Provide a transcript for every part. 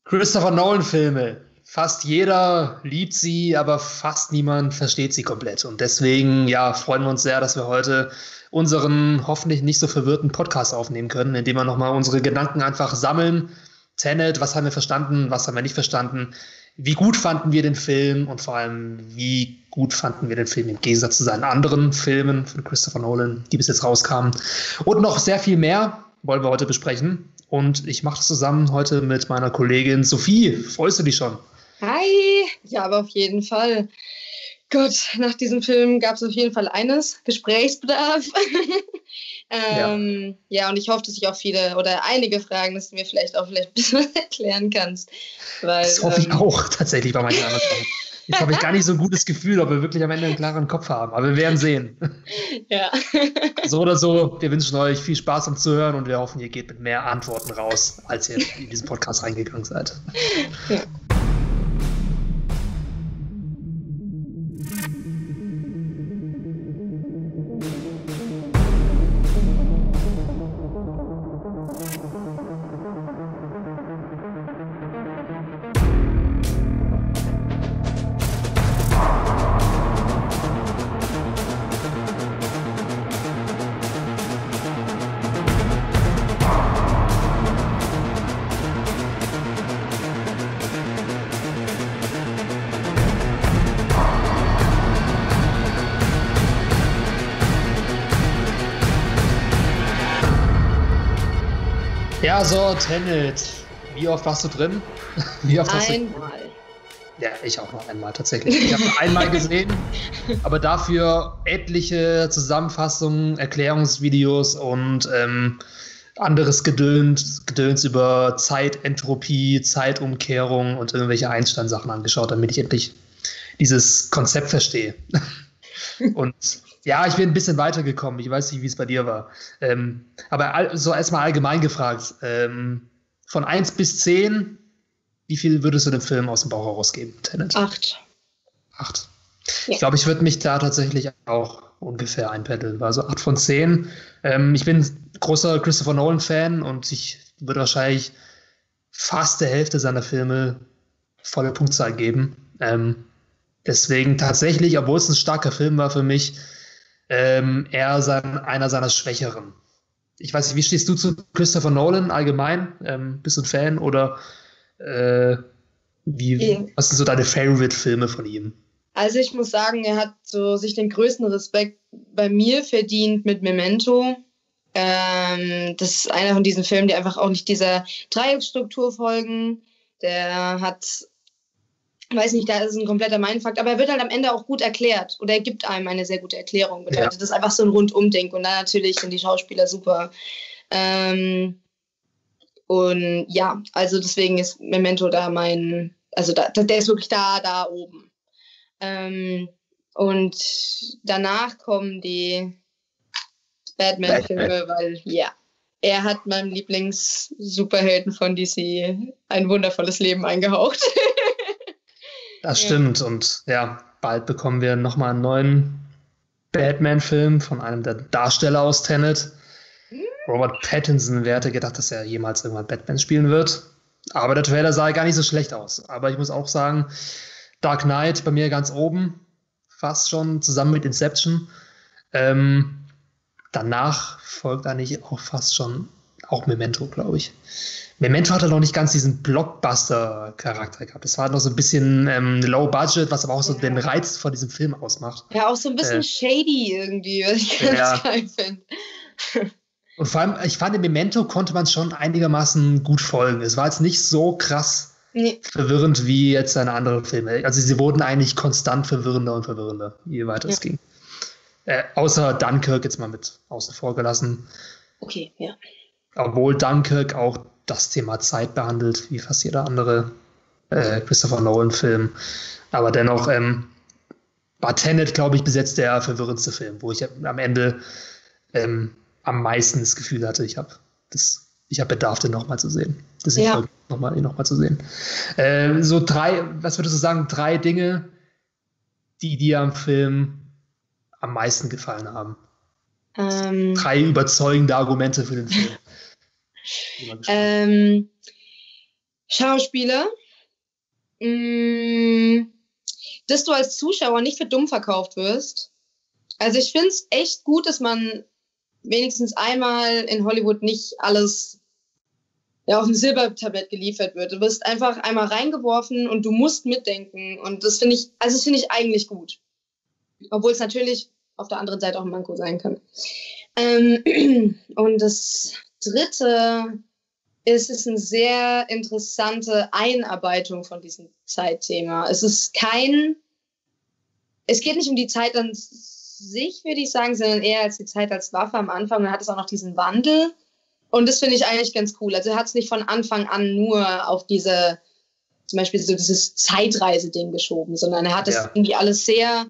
Christopher Nolan-Filme. Fast jeder liebt sie, aber fast niemand versteht sie komplett. Und deswegen, ja, freuen wir uns sehr, dass wir heute unseren hoffentlich nicht so verwirrten Podcast aufnehmen können, indem wir nochmal unsere Gedanken einfach sammeln. Tenet, was haben wir verstanden, was haben wir nicht verstanden? Wie gut fanden wir den Film und vor allem, wie gut fanden wir den Film im Gegensatz zu seinen anderen Filmen von Christopher Nolan, die bis jetzt rauskamen. Und noch sehr viel mehr wollen wir heute besprechen. Und ich mache das zusammen heute mit meiner Kollegin Sophie. Freust du dich schon? Hi! Ja, aber auf jeden Fall. Gott, nach diesem Film gab es auf jeden Fall Gesprächsbedarf. Ja, und ich hoffe, dass ich auch viele oder einige Fragen, dass du mir vielleicht ein bisschen erklären kannst. Weil, das hoffe ich auch tatsächlich bei manchen anderen Sachen. Jetzt habe ich gar nicht so ein gutes Gefühl, ob wir wirklich am Ende einen klaren Kopf haben. Aber wir werden sehen. Ja. So oder so, wir wünschen euch viel Spaß am Zuhören und wir hoffen, ihr geht mit mehr Antworten raus, als ihr in diesen Podcast reingegangen seid. Ja. Ja, so, Tenet. Wie oft warst du drin? Wie oft hast Einmal. Ja, ich auch noch einmal tatsächlich. Ich habe einmal gesehen, aber dafür etliche Zusammenfassungen, Erklärungsvideos und anderes Gedöns über Zeitentropie, Zeitumkehrung und irgendwelche Einstein-Sachen angeschaut, damit ich endlich dieses Konzept verstehe. Und ja, ich bin ein bisschen weitergekommen. Ich weiß nicht, wie es bei dir war. Aber so erstmal allgemein gefragt. Von 1 bis 10, wie viel würdest du dem Film aus dem Bauch herausgeben, Tenet? 8. 8. Ja. Ich glaube, ich würde mich da tatsächlich auch ungefähr einpendeln. Also 8 von 10. Ich bin großer Christopher Nolan-Fan und ich würde wahrscheinlich fast der Hälfte seiner Filme volle Punktzahl geben. Deswegen tatsächlich, obwohl es ein starker Film war für mich, eher einer seiner schwächeren. Ich weiß nicht, wie stehst du zu Christopher Nolan allgemein? Bist du ein Fan oder was sind so deine Favorite-Filme von ihm? Also ich muss sagen, er hat so sich den größten Respekt bei mir verdient mit Memento. Das ist einer von diesen Filmen, die einfach auch nicht dieser Dreiecksstruktur folgen. Der hat, weiß nicht, da ist ein kompletter Mindfuck, aber er wird halt am Ende auch gut erklärt oder er gibt einem eine sehr gute Erklärung. Bedeutet, das ist einfach so ein Rundumding und dann natürlich sind die Schauspieler super. Und ja, also deswegen ist Memento da der ist wirklich da oben. Und danach kommen die Batman-Filme, weil ja, er hat meinem Lieblings-Superhelden von DC ein wundervolles Leben eingehaucht. Das stimmt und ja, bald bekommen wir nochmal einen neuen Batman-Film von einem der Darsteller aus Tenet. Robert Pattinson, wer hätte gedacht, dass er jemals irgendwann Batman spielen wird. Aber der Trailer sah gar nicht so schlecht aus. Aber ich muss auch sagen, Dark Knight bei mir ganz oben, fast schon zusammen mit Inception. Danach folgt eigentlich auch fast schon auch Memento, glaube ich. Memento hatte noch nicht ganz diesen Blockbuster-Charakter gehabt. Es war noch so ein bisschen low budget, was aber auch so den Reiz von diesem Film ausmacht. Ja, auch so ein bisschen shady irgendwie, was ich ganz geil finde. Und vor allem, ich fand, in Memento konnte man schon einigermaßen gut folgen. Es war jetzt nicht so krass verwirrend wie jetzt seine anderen Filme. Also sie wurden eigentlich konstant verwirrender und verwirrender, je weiter es ging. Außer Dunkirk jetzt mal mit außen vor gelassen. Okay, ja. Obwohl Dunkirk auch das Thema Zeit behandelt, wie fast jeder andere Christopher Nolan-Film. Aber dennoch war Tenet, glaube ich, bis jetzt der verwirrendste Film, wo ich am Ende am meisten das Gefühl hatte, ich habe Bedarf, den nochmal zu sehen. Deswegen nochmal zu sehen. Was würdest du sagen, 3 Dinge, die dir am Film am meisten gefallen haben? 3 überzeugende Argumente für den Film. Schauspieler, dass du als Zuschauer nicht für dumm verkauft wirst. Also ich finde es echt gut, dass man wenigstens einmal in Hollywood nicht alles auf dem Silbertablett geliefert wird. Du wirst einfach einmal reingeworfen und du musst mitdenken. Und das finde ich eigentlich gut. Obwohl es natürlich auf der anderen Seite auch ein Manko sein kann. Und das Dritte ist eine sehr interessante Einarbeitung von diesem Zeitthema. Es geht nicht um die Zeit an sich, würde ich sagen, sondern eher als die Zeit als Waffe am Anfang. Und dann hat es auch noch diesen Wandel. Und das finde ich eigentlich ganz cool. Also er hat es nicht von Anfang an nur auf zum Beispiel so dieses Zeitreise-Ding geschoben, sondern er hat es irgendwie alles sehr,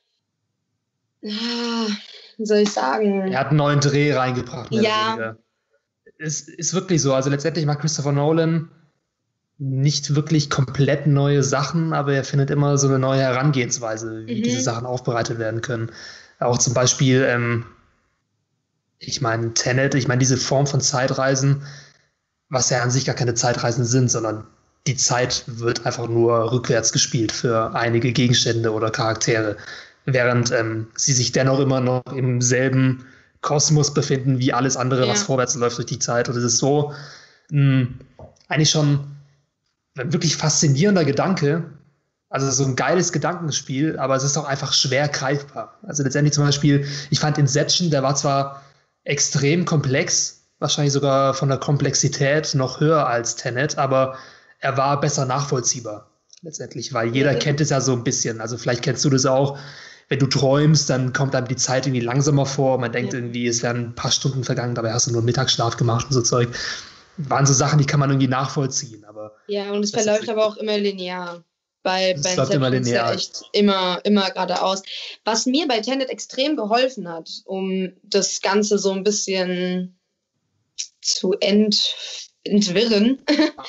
wie soll ich sagen? Er hat einen neuen Dreh reingebracht. Ja. Es ist wirklich so. Also letztendlich macht Christopher Nolan nicht wirklich komplett neue Sachen, aber er findet immer so eine neue Herangehensweise, wie diese Sachen aufbereitet werden können. Auch zum Beispiel, ich meine, Tenet, diese Form von Zeitreisen, was ja an sich gar keine Zeitreisen sind, sondern die Zeit wird einfach nur rückwärts gespielt für einige Gegenstände oder Charaktere, während sie sich dennoch immer noch im selben Kosmos befinden wie alles andere, was vorwärts läuft durch die Zeit. Und es ist so eigentlich schon ein wirklich faszinierender Gedanke. Also so ein geiles Gedankenspiel, aber es ist auch einfach schwer greifbar. Also letztendlich zum Beispiel, ich fand Inception, der war zwar extrem komplex, wahrscheinlich sogar von der Komplexität noch höher als Tenet, aber er war besser nachvollziehbar letztendlich, weil jeder kennt es ja so ein bisschen. Also vielleicht kennst du das auch, wenn du träumst, dann kommt einem die Zeit irgendwie langsamer vor. Man denkt irgendwie, es wären ein paar Stunden vergangen, dabei hast du nur einen Mittagsschlaf gemacht und so Zeug. Waren so Sachen, die kann man irgendwie nachvollziehen. Aber ja, und es verläuft aber auch immer linear. Bei Inception ist ja echt immer geradeaus. Was mir bei Tenet extrem geholfen hat, um das Ganze so ein bisschen zu entwirren.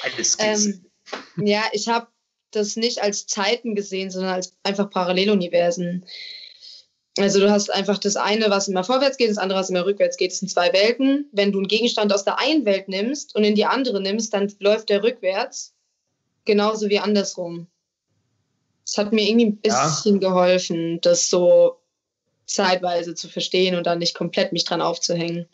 Ja, ich habe das nicht als Zeiten gesehen, sondern als einfach Paralleluniversen. Also du hast einfach das eine, was immer vorwärts geht, das andere, was immer rückwärts geht. Das sind zwei Welten. Wenn du einen Gegenstand aus der einen Welt nimmst und in die andere nimmst, dann läuft der rückwärts. Genauso wie andersrum. Das hat mir irgendwie ein bisschen geholfen, das so zeitweise zu verstehen und dann nicht komplett mich dran aufzuhängen.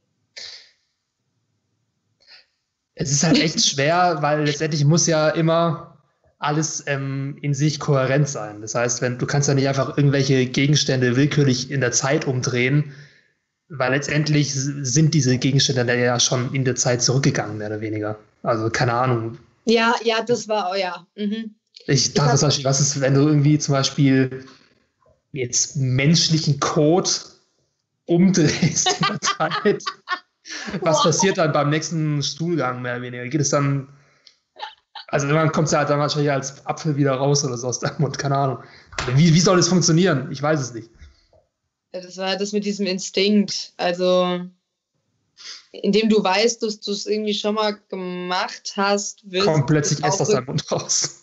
Es ist halt echt schwer, weil letztendlich muss ja immer alles in sich kohärent sein. Das heißt, du kannst ja nicht einfach irgendwelche Gegenstände willkürlich in der Zeit umdrehen, weil letztendlich sind diese Gegenstände dann ja schon in der Zeit zurückgegangen, mehr oder weniger. Also keine Ahnung. Ja, das war, Ich dachte zum Beispiel, was ist, wenn du irgendwie zum Beispiel jetzt menschlichen Code umdrehst in der Zeit? Was passiert dann beim nächsten Stuhlgang, mehr oder weniger? Geht es dann, also irgendwann kommt es ja halt dann wahrscheinlich als Apfel wieder raus oder so aus deinem Mund, keine Ahnung. Wie soll das funktionieren? Ich weiß es nicht. Ja, das war das mit diesem Instinkt, also indem du weißt, dass du es irgendwie schon mal gemacht hast, kommt plötzlich erst aus deinem Mund raus.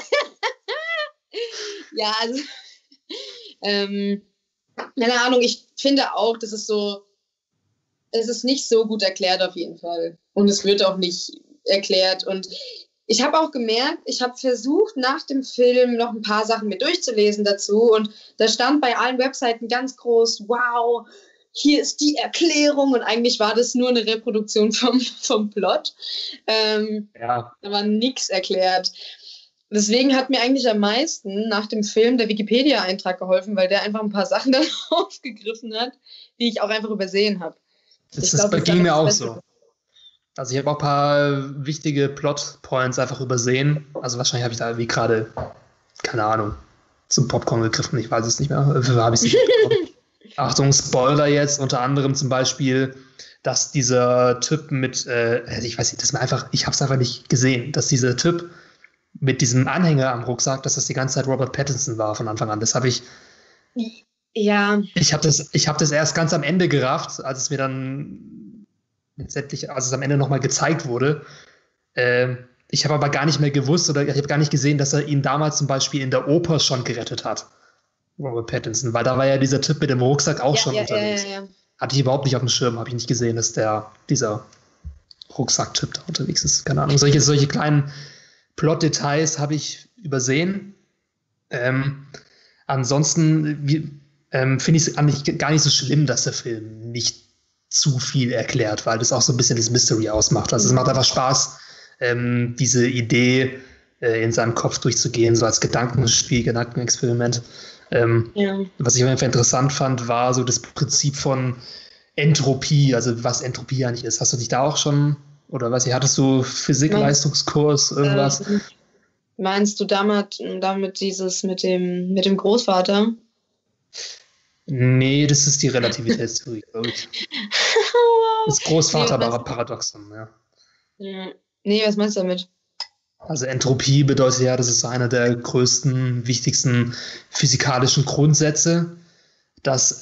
Ja, also keine Ahnung, ich finde auch, das ist so, es ist nicht so gut erklärt auf jeden Fall. Und es wird auch nicht erklärt. Und ich habe auch gemerkt, ich habe versucht, nach dem Film noch ein paar Sachen mit durchzulesen dazu. Und da stand bei allen Webseiten ganz groß, wow, hier ist die Erklärung. Und eigentlich war das nur eine Reproduktion vom Plot. Da war nichts erklärt. Deswegen hat mir eigentlich am meisten nach dem Film der Wikipedia-Eintrag geholfen, weil der einfach ein paar Sachen dann aufgegriffen hat, die ich auch einfach übersehen habe. Das ging mir auch so. Also ich habe auch ein paar wichtige Plot-Points einfach übersehen. Also wahrscheinlich habe ich da irgendwie gerade, keine Ahnung, zum Popcorn gegriffen. Ich weiß es nicht mehr. Habe ich es nicht mehr. Achtung, Spoiler jetzt. Unter anderem zum Beispiel, dass dieser Typ mit, ich weiß nicht, ich habe es einfach nicht gesehen, dass dieser Typ mit diesem Anhänger am Rucksack, dass das die ganze Zeit Robert Pattinson war von Anfang an. Das habe ich. Ja. Ich habe das erst ganz am Ende gerafft, als es mir dann letztendlich, als es am Ende nochmal gezeigt wurde. Ich habe aber gar nicht mehr gewusst oder ich habe gar nicht gesehen, dass er ihn damals zum Beispiel in der Oper schon gerettet hat. Robert Pattinson, weil da war ja dieser Typ mit dem Rucksack auch schon unterwegs. Ja. Hatte ich überhaupt nicht auf dem Schirm, habe ich nicht gesehen, dass dieser Rucksacktyp da unterwegs ist. Keine Ahnung. Solche kleinen Plot-Details habe ich übersehen. Ansonsten finde ich es eigentlich gar nicht so schlimm, dass der Film nicht zu viel erklärt, weil das auch so ein bisschen das Mystery ausmacht. Also es macht einfach Spaß, diese Idee in seinem Kopf durchzugehen, so als Gedankenspiel, Gedankenexperiment. Was ich einfach interessant fand, war so das Prinzip von Entropie, also was Entropie eigentlich ist. Hast du dich da auch schon, oder was, hattest du Physik-Leistungskurs, irgendwas? Meinst du damit dieses mit dem Großvater? Nee, das ist die Relativitätstheorie, glaube ich. Das Großvater-Paradoxon, ja. Nee, was meinst du damit? Also Entropie bedeutet ja, das ist so einer der größten, wichtigsten physikalischen Grundsätze, dass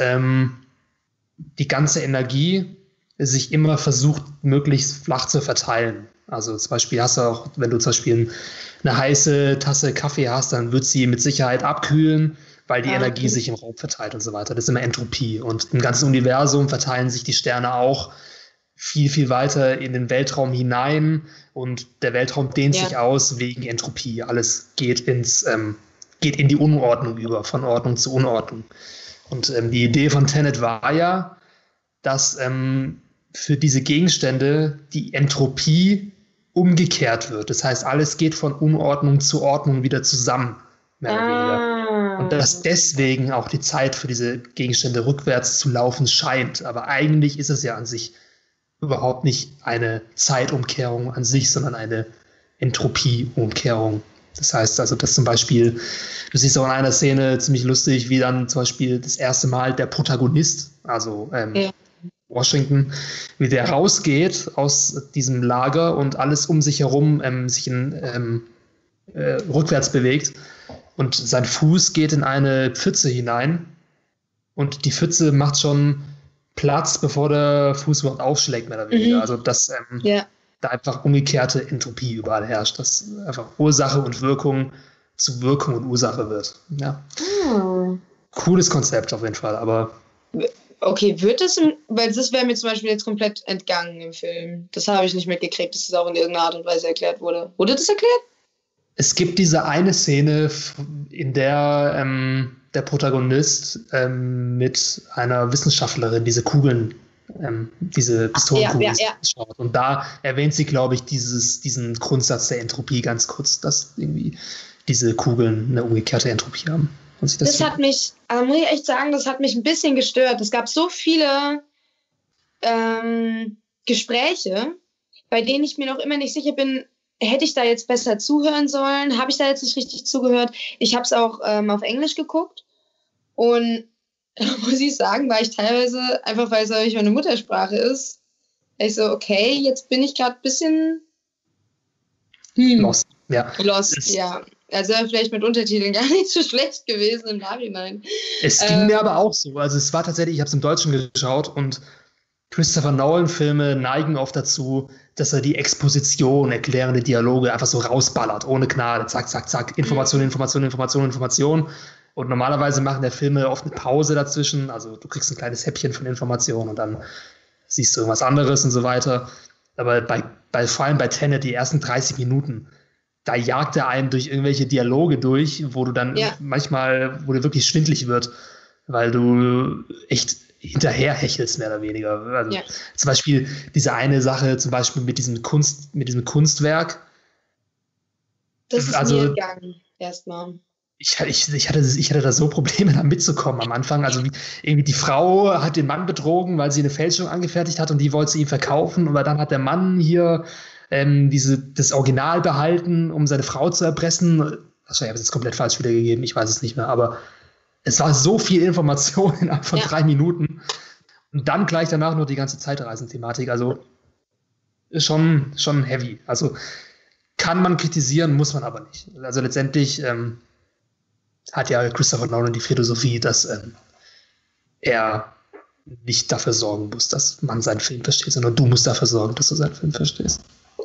die ganze Energie sich immer versucht, möglichst flach zu verteilen. Also zum Beispiel hast du auch, wenn du zum Beispiel eine heiße Tasse Kaffee hast, dann wird sie mit Sicherheit abkühlen, weil die Energie sich im Raum verteilt und so weiter. Das ist immer Entropie. Und im ganzen Universum verteilen sich die Sterne auch viel, viel weiter in den Weltraum hinein und der Weltraum dehnt sich aus wegen Entropie. Alles geht in die Unordnung über, von Ordnung zu Unordnung. Und die Idee von Tenet war ja, dass für diese Gegenstände die Entropie umgekehrt wird. Das heißt, alles geht von Unordnung zu Ordnung wieder zusammen, mehr oder weniger. Und dass deswegen auch die Zeit für diese Gegenstände rückwärts zu laufen scheint. Aber eigentlich ist es ja an sich überhaupt nicht eine Zeitumkehrung an sich, sondern eine Entropieumkehrung. Das heißt also, dass zum Beispiel, du siehst auch in einer Szene ziemlich lustig, wie dann zum Beispiel das erste Mal der Protagonist, also Washington, wie der rausgeht aus diesem Lager und alles um sich herum sich rückwärts bewegt und sein Fuß geht in eine Pfütze hinein und die Pfütze macht schon Platz, bevor der Fuß überhaupt aufschlägt, mehr oder weniger. Also dass da einfach umgekehrte Entropie überall herrscht, dass einfach Ursache und Wirkung zu Wirkung und Ursache wird. Ja. Cooles Konzept auf jeden Fall, aber okay, wird es, weil das wäre mir zum Beispiel jetzt komplett entgangen im Film. Das habe ich nicht mitgekriegt, dass das auch in irgendeiner Art und Weise erklärt wurde. Wurde das erklärt? Es gibt diese eine Szene, in der der Protagonist mit einer Wissenschaftlerin diese Kugeln, diese Pistolenkugeln schaut. Und da erwähnt sie, glaube ich, diesen Grundsatz der Entropie ganz kurz, dass irgendwie diese Kugeln eine umgekehrte Entropie haben. Das hat mich, muss ich echt sagen, das hat mich ein bisschen gestört. Es gab so viele Gespräche, bei denen ich mir noch immer nicht sicher bin, hätte ich da jetzt besser zuhören sollen? Habe ich da jetzt nicht richtig zugehört? Ich habe es auch auf Englisch geguckt und da muss ich sagen, war ich teilweise, einfach weil es natürlich meine Muttersprache ist, ich so, okay, jetzt bin ich gerade ein bisschen Lost, ja. Also vielleicht mit Untertiteln gar nicht so schlecht gewesen im Nachhinein. Es ging mir aber auch so. Also es war tatsächlich, ich habe es im Deutschen geschaut und Christopher Nolan-Filme neigen oft dazu, dass er die Exposition, erklärende Dialoge einfach so rausballert, ohne Gnade, zack, zack, zack, Information. Und normalerweise machen der Filme oft eine Pause dazwischen, also du kriegst ein kleines Häppchen von Informationen und dann siehst du irgendwas anderes und so weiter. Aber vor allem bei Tenet, die ersten 30 Minuten, da jagt er einen durch irgendwelche Dialoge durch, wo du dann manchmal, wo dir wirklich schwindelig wird, weil du echt hinterher hechelst, mehr oder weniger. Also zum Beispiel diese eine Sache, zum Beispiel mit diesem Kunstwerk. Das ist mir gegangen, erstmal. Ich hatte da so Probleme, da mitzukommen am Anfang. Also irgendwie die Frau hat den Mann betrogen, weil sie eine Fälschung angefertigt hat und die wollte sie ihm verkaufen. Aber dann hat der Mann hier das Original behalten, um seine Frau zu erpressen. Also ich habe es jetzt komplett falsch wiedergegeben, ich weiß es nicht mehr, aber es war so viel Information innerhalb von 3 Minuten. Und dann gleich danach noch die ganze Zeitreisen-Thematik. Also schon heavy. Also kann man kritisieren, muss man aber nicht. Also letztendlich hat ja Christopher Nolan die Philosophie, dass er nicht dafür sorgen muss, dass man seinen Film versteht, sondern du musst dafür sorgen, dass du seinen Film verstehst.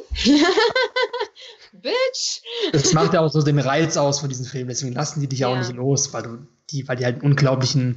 Bitch! Das macht ja auch so den Reiz aus von diesem Film, deswegen lassen die dich auch nicht los, weil die halt einen unglaublichen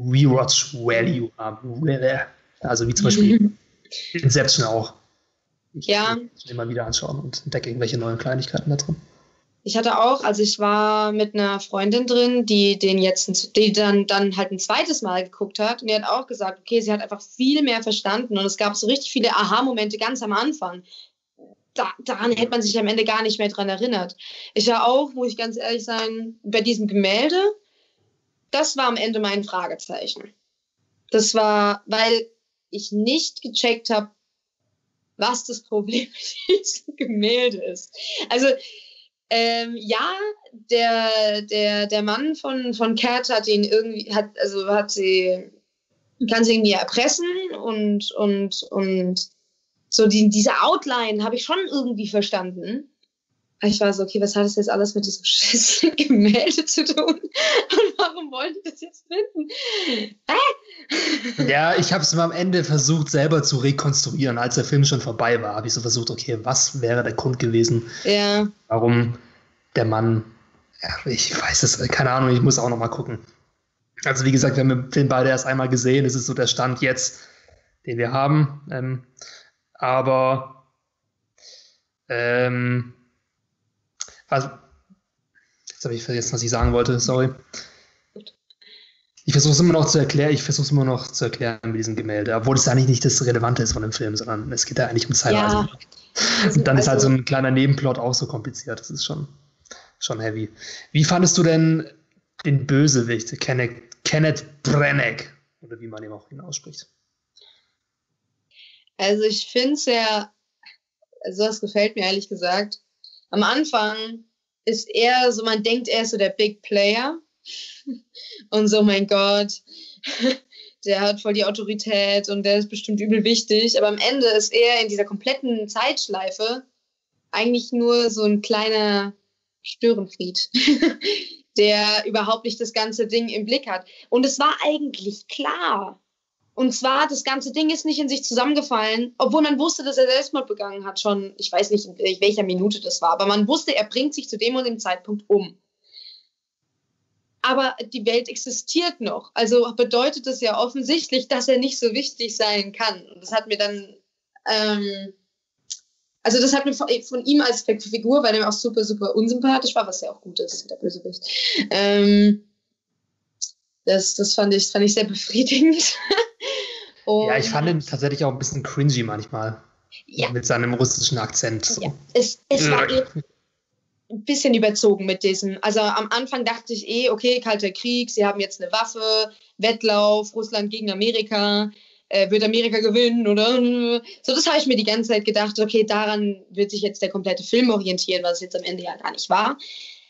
Rewatch-Value haben. Also wie zum Beispiel Inception auch. Ich will den mal wieder anschauen und entdecke irgendwelche neuen Kleinigkeiten da drin. Ich hatte auch, also ich war mit einer Freundin drin, die dann halt ein zweites Mal geguckt hat und die hat auch gesagt, okay, sie hat einfach viel mehr verstanden und es gab so richtig viele Aha-Momente ganz am Anfang. Daran hätte man sich am Ende gar nicht mehr dran erinnert. Ich war auch, muss ich ganz ehrlich sein, bei diesem Gemälde, das war am Ende mein Fragezeichen. Das war, weil ich nicht gecheckt habe, was das Problem mit diesem Gemälde ist. Also, der Mann von Cat hat ihn irgendwie, kann sie irgendwie erpressen und so diese Outline habe ich schon irgendwie verstanden. Ich war so, okay, was hat das jetzt alles mit diesem scheiß Gemälde zu tun? Und warum wollen die das jetzt finden? Ja, ich habe es am Ende versucht, selber zu rekonstruieren. Als der Film schon vorbei war, habe ich so versucht, okay, was wäre der Grund gewesen, warum der Mann, ich weiß es, keine Ahnung, ich muss auch noch mal gucken. Also wie gesagt, wir haben den Film beide erst einmal gesehen, es ist so der Stand jetzt, den wir haben. Jetzt habe ich vergessen, was ich sagen wollte, sorry. Ich versuche es immer noch zu erklären mit diesem Gemälde, obwohl es eigentlich nicht das Relevante ist von dem Film, sondern es geht ja eigentlich um Zeitreisen. Ja. Und dann ist halt so ein kleiner Nebenplot auch so kompliziert, das ist schon heavy. Wie fandest du denn den Bösewicht, Kenneth Branagh, oder wie man ihn auch ausspricht? Also ich finde es also das gefällt mir ehrlich gesagt. Am Anfang ist er so, man denkt, er ist so der Big Player und so, mein Gott, der hat voll die Autorität und der ist bestimmt übel wichtig, aber am Ende ist er in dieser kompletten Zeitschleife eigentlich nur so ein kleiner Störenfried, der überhaupt nicht das ganze Ding im Blick hat. Und es war eigentlich klar. Und zwar, das ganze Ding ist nicht in sich zusammengefallen, obwohl man wusste, dass er Selbstmord begangen hat, schon, ich weiß nicht, in welcher Minute das war, aber man wusste, er bringt sich zu dem und dem Zeitpunkt um. Aber die Welt existiert noch. Also bedeutet das ja offensichtlich, dass er nicht so wichtig sein kann. Und das hat mir dann, das hat mir von ihm als Figur, weil er auch super, super unsympathisch war, was ja auch gut ist, der Bösewicht. Das fand ich sehr befriedigend. Ja, ich fand ihn tatsächlich auch ein bisschen cringy manchmal. Ja. Mit seinem russischen Akzent. So. Ja. Es war ein bisschen überzogen mit diesem. Also am Anfang dachte ich okay, Kalter Krieg, sie haben jetzt eine Waffe, Wettlauf, Russland gegen Amerika, wird Amerika gewinnen, oder? So, das habe ich mir die ganze Zeit gedacht, okay, daran wird sich jetzt der komplette Film orientieren, was es jetzt am Ende ja gar nicht war.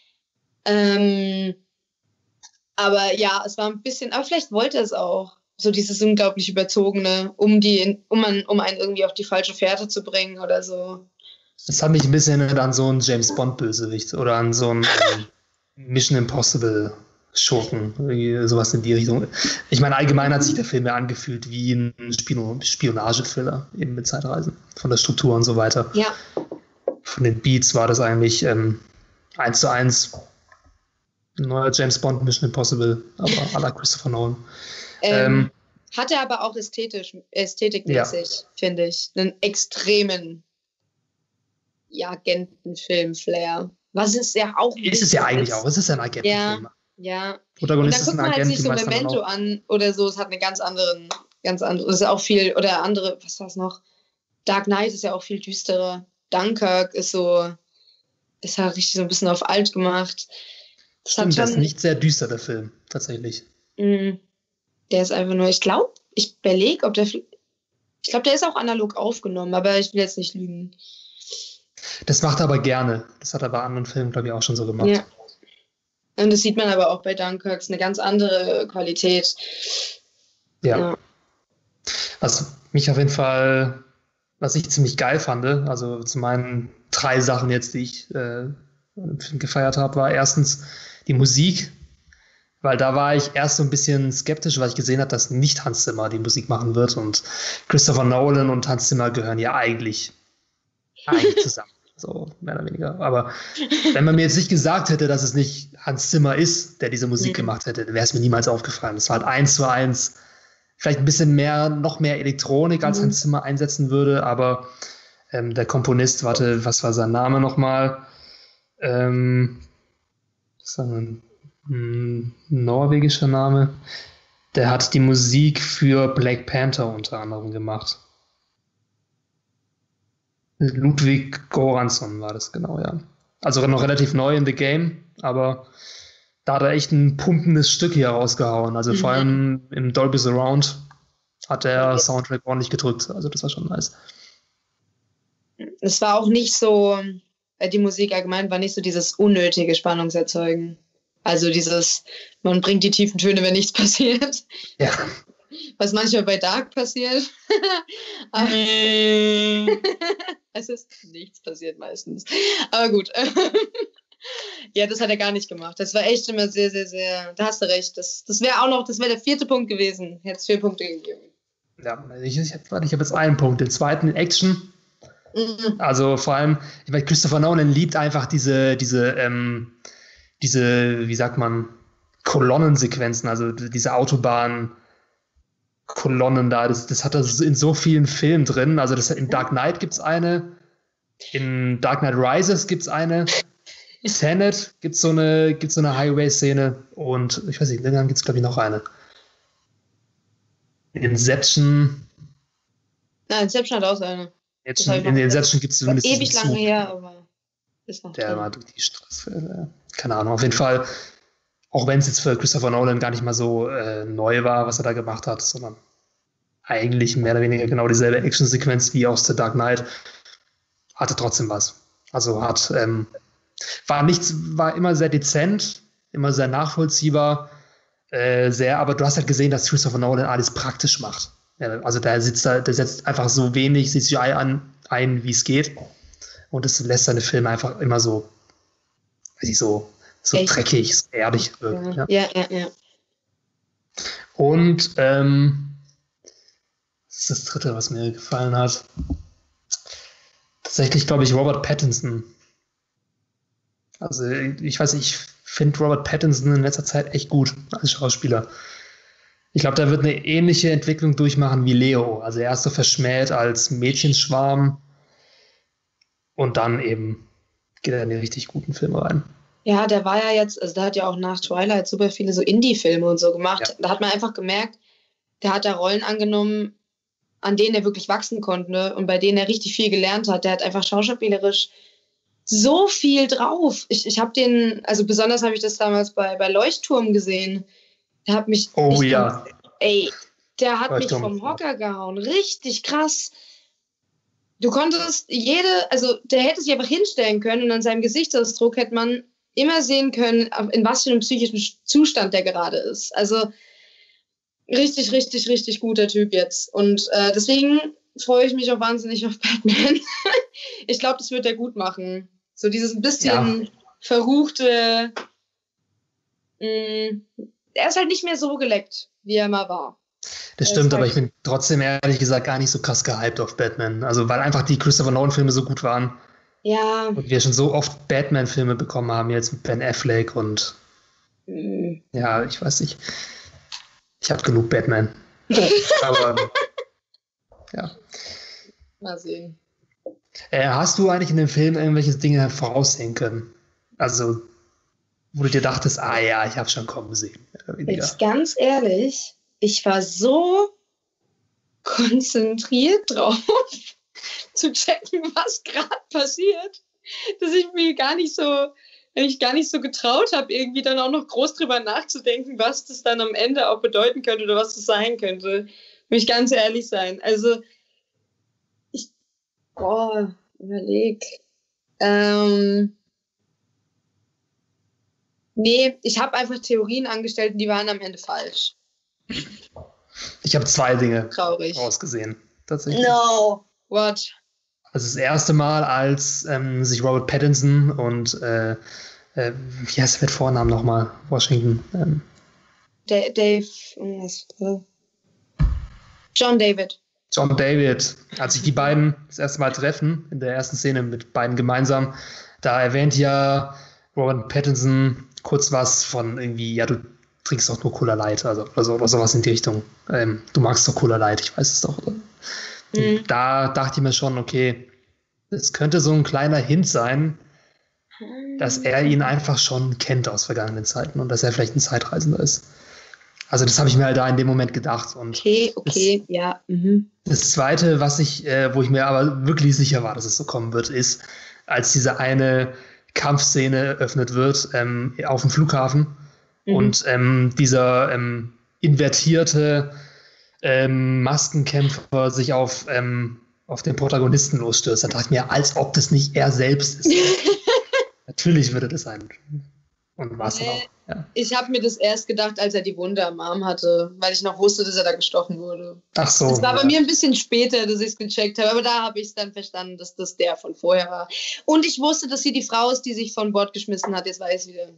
Aber ja, es war ein bisschen, aber vielleicht wollte es auch. So dieses unglaublich Überzogene, um einen irgendwie auf die falsche Fährte zu bringen oder so. Das hat mich ein bisschen erinnert an so einen James Bond-Bösewicht oder an so einen Mission Impossible-Schurken, sowas in die Richtung. Ich meine, allgemein hat sich der Film ja angefühlt wie ein Spionage-Thriller, eben mit Zeitreisen, von der Struktur und so weiter. Ja. Von den Beats war das eigentlich 1:1 ein neuer James Bond Mission Impossible, aber à la Christopher Nolan. Hatte aber auch ästhetikmäßig, finde ich, einen extremen Agentenfilm-Flair. Was ist ja auch... Ist es ja eigentlich auch. Es ist ein Agentenfilm. Ja. Protagonist ist ein Agent. Und da guckt man halt sich so Agent, Memento an oder so. Es hat eine ganz andere... Es ist auch viel... Oder andere... Was war es noch? Dark Knight ist ja auch viel düsterer. Dunkirk ist so... Ist halt richtig so ein bisschen auf alt gemacht. Stimmt, das ist nicht sehr düster, der Film, tatsächlich. Der ist einfach nur... Ich überlege, ob der... Ich glaube, der ist auch analog aufgenommen, aber ich will jetzt nicht lügen. Das macht er aber gerne. Das hat er bei anderen Filmen, glaube ich, auch schon so gemacht. Ja. Und das sieht man aber auch bei Dunkirk. Eine ganz andere Qualität. Ja. Was ich ziemlich geil fand, also zu meinen 3 Sachen jetzt, die ich gefeiert habe, war erstens die Musik, weil da war ich erst so ein bisschen skeptisch, weil ich gesehen habe, dass nicht Hans Zimmer die Musik machen wird und Christopher Nolan und Hans Zimmer gehören ja eigentlich zusammen, so mehr oder weniger. Aber wenn man mir jetzt nicht gesagt hätte, dass es nicht Hans Zimmer ist, der diese Musik gemacht hätte, wäre es mir niemals aufgefallen. Es war halt 1:1, vielleicht ein bisschen noch mehr Elektronik, als Hans Zimmer einsetzen würde, aber Der Komponist, warte, was war sein Name nochmal? Das war ein norwegischer Name. Der hat die Musik für Black Panther unter anderem gemacht. Ludwig Göransson war das, genau, ja. Also noch relativ neu in the game, aber da hat er echt ein pumpendes Stück hier rausgehauen. Also vor allem im Dolby Surround hat der Soundtrack ordentlich gedrückt. Also das war schon nice. Es war auch nicht so, die Musik allgemein war nicht so dieses unnötige Spannungserzeugen. Also dieses, man bringt die tiefen Töne, wenn nichts passiert. Ja. Was manchmal bei Dark passiert. Es ist nichts passiert meistens. Aber gut. Ja, das hat er gar nicht gemacht. Das war echt immer sehr, sehr, sehr. Da hast du recht. Das wäre auch noch, das wäre der 4. Punkt gewesen. Hätte es 4 Punkte gegeben. Ja, ich habe jetzt einen Punkt. Den zweiten in Action. Also vor allem, ich meine, Christopher Nolan liebt einfach diese, wie sagt man, Kolonnensequenzen, also diese Autobahn-Kolonnen da, das hat er in so vielen Filmen drin. Also in Dark Knight gibt es eine, in Dark Knight Rises gibt es eine, Tenet gibt es so eine Highway-Szene und ich weiß nicht, dann gibt es glaube ich noch eine. Inception. Nein, Inception hat auch eine. In Inception gibt es zumindest ewig lange her, aber ist noch der war durch die Straße. Keine Ahnung, auf jeden Fall, auch wenn es jetzt für Christopher Nolan gar nicht mal so neu war, was er da gemacht hat, sondern eigentlich mehr oder weniger genau dieselbe Actionsequenz wie aus The Dark Knight, hatte trotzdem was. Also war immer sehr dezent, immer sehr nachvollziehbar, aber du hast halt gesehen, dass Christopher Nolan alles praktisch macht. Ja, also der setzt einfach so wenig CGI ein, wie es geht. Und es lässt seine Filme einfach immer so, weiß ich, so dreckig, so erdig wirken. Ja. Und das ist das dritte, was mir gefallen hat. Tatsächlich, glaube ich, Robert Pattinson. Also ich weiß nicht, ich finde Robert Pattinson in letzter Zeit echt gut als Schauspieler. Ich glaube, der wird eine ähnliche Entwicklung durchmachen wie Leo. Also er ist so verschmäht als Mädchenschwarm und dann eben geht er in die richtig guten Filme rein. Ja, der war ja jetzt, also der hat ja auch nach Twilight super viele so Indie-Filme und so gemacht. Ja. Da hat man einfach gemerkt, der hat da Rollen angenommen, an denen er wirklich wachsen konnte und bei denen er richtig viel gelernt hat. Der hat einfach schauspielerisch so viel drauf. Ich habe den, also besonders habe ich das damals bei Leuchtturm gesehen. Der hat mich... der hat mich vom Hocker gehauen. Richtig krass. Du konntest der hätte sich einfach hinstellen können und an seinem Gesichtsausdruck hätte man immer sehen können, in was für einem psychischen Zustand der gerade ist. Also richtig, richtig, richtig guter Typ jetzt. Und deswegen freue ich mich auch wahnsinnig auf Batman. Ich glaube, das wird er gut machen. So dieses ein bisschen verruchte... Er ist halt nicht mehr so geleckt, wie er mal war. Das stimmt, aber ich bin trotzdem ehrlich gesagt gar nicht so krass gehypt auf Batman. Also weil einfach die Christopher Nolan-Filme so gut waren. Ja. Und wir schon so oft Batman-Filme bekommen haben, jetzt mit Ben Affleck und ja, ich weiß nicht. Ich habe genug Batman. Aber ja. Mal sehen. Hast du eigentlich in dem Film irgendwelche Dinge voraussehen können? Also wo du dir dachtest, ich habe schon kommen sehen. Jetzt ganz ehrlich, ich war so konzentriert drauf, zu checken, was gerade passiert, dass ich mich gar nicht so getraut habe, irgendwie dann auch noch groß drüber nachzudenken, was das dann am Ende auch bedeuten könnte oder was das sein könnte. Will ich ganz ehrlich sein. Also, überleg. Nee, ich habe einfach Theorien angestellt und die waren am Ende falsch. Ich habe 2 Dinge rausgesehen. Tatsächlich. No, what? Also das erste Mal, als sich Robert Pattinson und wie heißt der mit Vornamen nochmal? Washington. John David. Als sich die beiden das erste Mal treffen, in der ersten Szene mit beiden gemeinsam, da erwähnt ja Robert Pattinson kurz was von irgendwie, du trinkst doch nur Cola Light, oder sowas in die Richtung. Du magst doch Cola Light, ich weiß es doch. Da dachte ich mir schon, okay, es könnte so ein kleiner Hint sein, dass er ihn einfach schon kennt aus vergangenen Zeiten und dass er vielleicht ein Zeitreisender ist. Also das habe ich mir halt da in dem Moment gedacht. Und okay, ja. Mhm. Das Zweite, wo ich mir aber wirklich sicher war, dass es so kommen wird, ist, als diese eine Kampfszene eröffnet wird auf dem Flughafen und dieser invertierte Maskenkämpfer sich auf den Protagonisten losstürzt. Da dachte ich mir, als ob das nicht er selbst ist. Natürlich würde das sein. Und war es dann auch. Ja. Ich habe mir das erst gedacht, als er die Wunde am Arm hatte, weil ich noch wusste, dass er da gestochen wurde. Ach so. Das war bei mir ein bisschen später, dass ich es gecheckt habe, aber da habe ich es dann verstanden, dass das der von vorher war. Und ich wusste, dass sie die Frau ist, die sich von Bord geschmissen hat. Jetzt weiß ich wieder.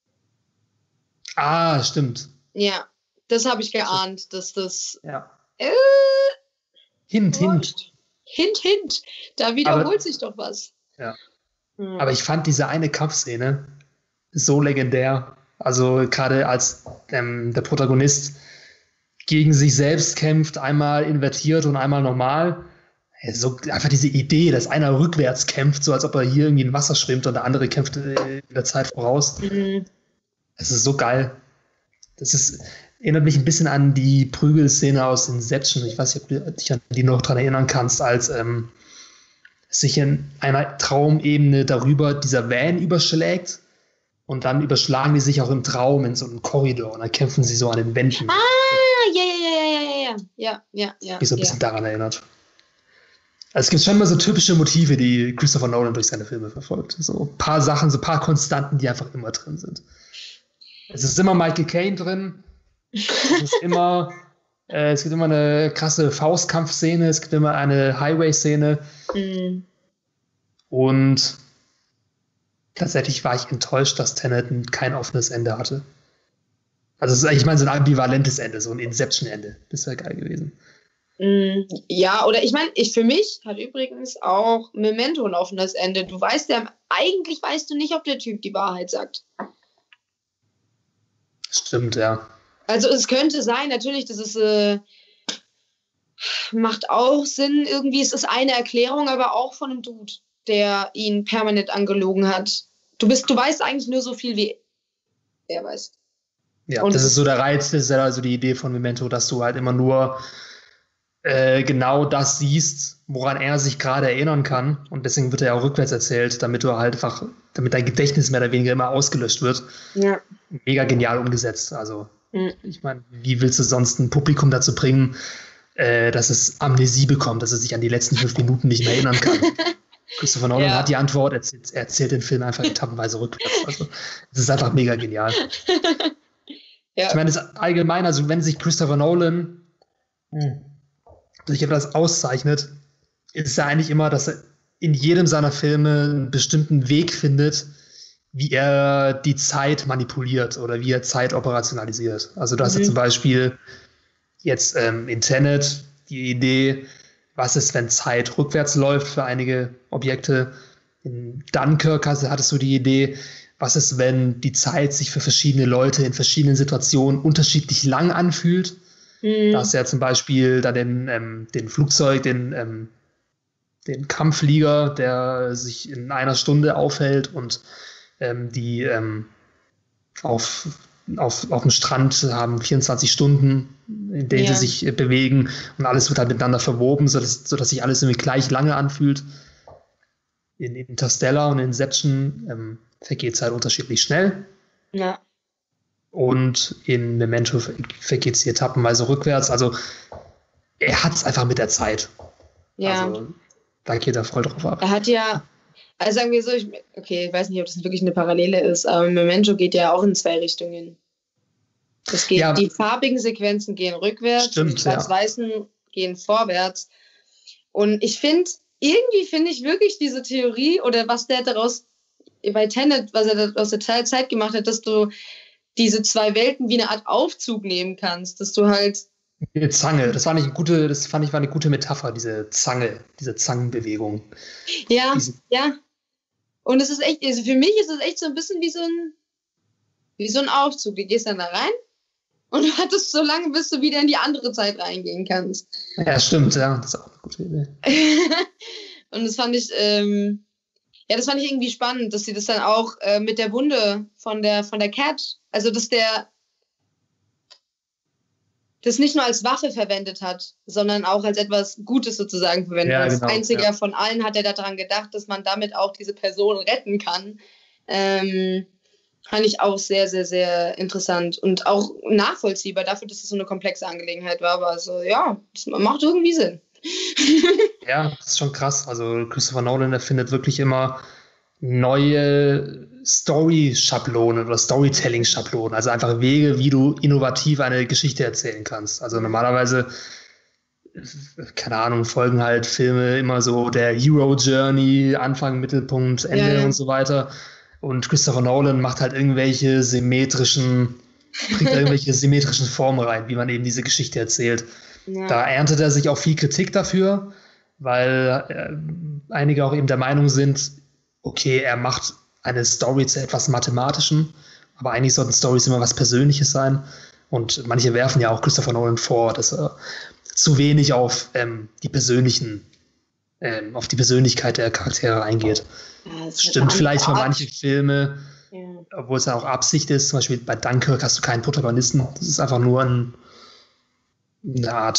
Ah, stimmt. Ja, das habe ich geahnt, dass das... Ja. Hint. Hint. Da wiederholt sich doch was. Ja. Aber ich fand diese eine Kampfszene so legendär. Also gerade als der Protagonist gegen sich selbst kämpft, einmal invertiert und einmal normal. So einfach diese Idee, dass einer rückwärts kämpft, so als ob er hier irgendwie in Wasser schwimmt und der andere kämpft in der Zeit voraus. Es ist so geil. Erinnert mich ein bisschen an die Prügelszene aus Inception. Ich weiß nicht, ob du dich an die noch dran erinnern kannst, als sich in einer Traumebene darüber dieser Van überschlägt und dann überschlagen die sich auch im Traum in so einem Korridor und dann kämpfen sie so an den Wänden. Ja. Mich so ein bisschen daran erinnert. Also es gibt schon mal so typische Motive, die Christopher Nolan durch seine Filme verfolgt. So ein paar Sachen, so ein paar Konstanten, die einfach immer drin sind. Es ist immer Michael Caine drin. Es gibt immer eine krasse Faustkampfszene, es gibt immer eine Highway-Szene. Und tatsächlich war ich enttäuscht, dass Tenet kein offenes Ende hatte. Also ich meine, so ein ambivalentes Ende, so ein Inception-Ende. Das wäre geil gewesen. Ja, oder ich meine, für mich hat übrigens auch Memento ein offenes Ende. Du weißt ja, eigentlich weißt du nicht, ob der Typ die Wahrheit sagt. Stimmt, ja. Also es könnte sein, natürlich, das ist macht auch Sinn irgendwie. Es ist eine Erklärung, aber auch von einem Dude, der ihn permanent angelogen hat. Du weißt eigentlich nur so viel, wie er weiß. Ja, und das ist so der Reiz, das ist ja also die Idee von Memento, dass du halt immer nur genau das siehst, woran er sich gerade erinnern kann. Und deswegen wird er auch rückwärts erzählt, damit damit dein Gedächtnis mehr oder weniger immer ausgelöscht wird. Ja. Mega genial umgesetzt. Also, ich meine, wie willst du sonst ein Publikum dazu bringen, dass es Amnesie bekommt, dass es sich an die letzten 5 Minuten nicht mehr erinnern kann? Christopher Nolan hat die Antwort, er erzählt den Film einfach etappenweise rückwärts. Also, es ist einfach mega genial. Ja. Ich meine, es ist allgemein, also wenn sich Christopher Nolan sich etwas auszeichnet, ist es ja eigentlich immer, dass er in jedem seiner Filme einen bestimmten Weg findet, wie er die Zeit manipuliert oder wie er Zeit operationalisiert. Also du hast ja zum Beispiel jetzt in Tenet die Idee, was ist, wenn Zeit rückwärts läuft für einige Objekte. In Dunkirk hattest du die Idee, was ist, wenn die Zeit sich für verschiedene Leute in verschiedenen Situationen unterschiedlich lang anfühlt. Da hast du ja zum Beispiel da den Flugzeug, den Kampfflieger, der sich in einer Stunde aufhält und die auf dem Strand haben 24 Stunden, in denen sie sich bewegen und alles wird halt miteinander verwoben, sodass sich alles irgendwie gleich lange anfühlt. In Interstellar und in Inception vergeht es halt unterschiedlich schnell. Ja. Und in Memento vergeht es hier etappenweise rückwärts. Also er hat es einfach mit der Zeit. Ja. Also da geht er voll drauf ab. Er hat ja, also sagen wir so, ich weiß nicht, ob das wirklich eine Parallele ist, aber Memento geht ja auch in 2 Richtungen. Die farbigen Sequenzen gehen rückwärts, die schwarz-weißen gehen vorwärts. Und irgendwie finde ich wirklich diese Theorie oder was der daraus bei Tenet, was er aus der Zeit gemacht hat, dass du diese 2 Welten wie eine Art Aufzug nehmen kannst, dass du halt eine Zange, das fand ich war eine gute Metapher, diese Zangenbewegung. Ja. Und es ist echt, also für mich ist es echt so ein bisschen wie so ein Aufzug. Du gehst dann da rein und du hattest so lange, bis du wieder in die andere Zeit reingehen kannst. Ja, stimmt, ja, das ist auch eine gute Idee. Und das fand ich, das fand ich irgendwie spannend, dass sie das dann auch mit der Wunde von der Cat, also dass der das nicht nur als Waffe verwendet hat, sondern auch als etwas Gutes sozusagen verwendet. Ja, genau, als einziger von allen hat er daran gedacht, dass man damit auch diese Person retten kann. Fand ich auch sehr, sehr, sehr interessant und auch nachvollziehbar dafür, dass es so eine komplexe Angelegenheit war. Aber also, ja, das macht irgendwie Sinn. Ja, das ist schon krass. Also Christopher Nolan erfindet wirklich immer neue Story-Schablonen oder Storytelling-Schablonen. Also einfach Wege, wie du innovativ eine Geschichte erzählen kannst. Also normalerweise, keine Ahnung, folgen halt Filme immer so der Hero-Journey, Anfang, Mittelpunkt, Ende und so weiter. Und Christopher Nolan macht halt bringt irgendwelche symmetrischen Formen rein, wie man eben diese Geschichte erzählt. Ja. Da erntet er sich auch viel Kritik dafür, weil einige auch eben der Meinung sind, okay, er macht eine Story zu etwas Mathematischen, aber eigentlich sollten Storys immer was Persönliches sein. Und manche werfen ja auch Christopher Nolan vor, dass er zu wenig auf die Persönlichkeit der Charaktere eingeht. Ja, stimmt vielleicht für manche Filme, obwohl es ja auch Absicht ist. Zum Beispiel bei Dunkirk hast du keinen Protagonisten. Das ist einfach nur eine Art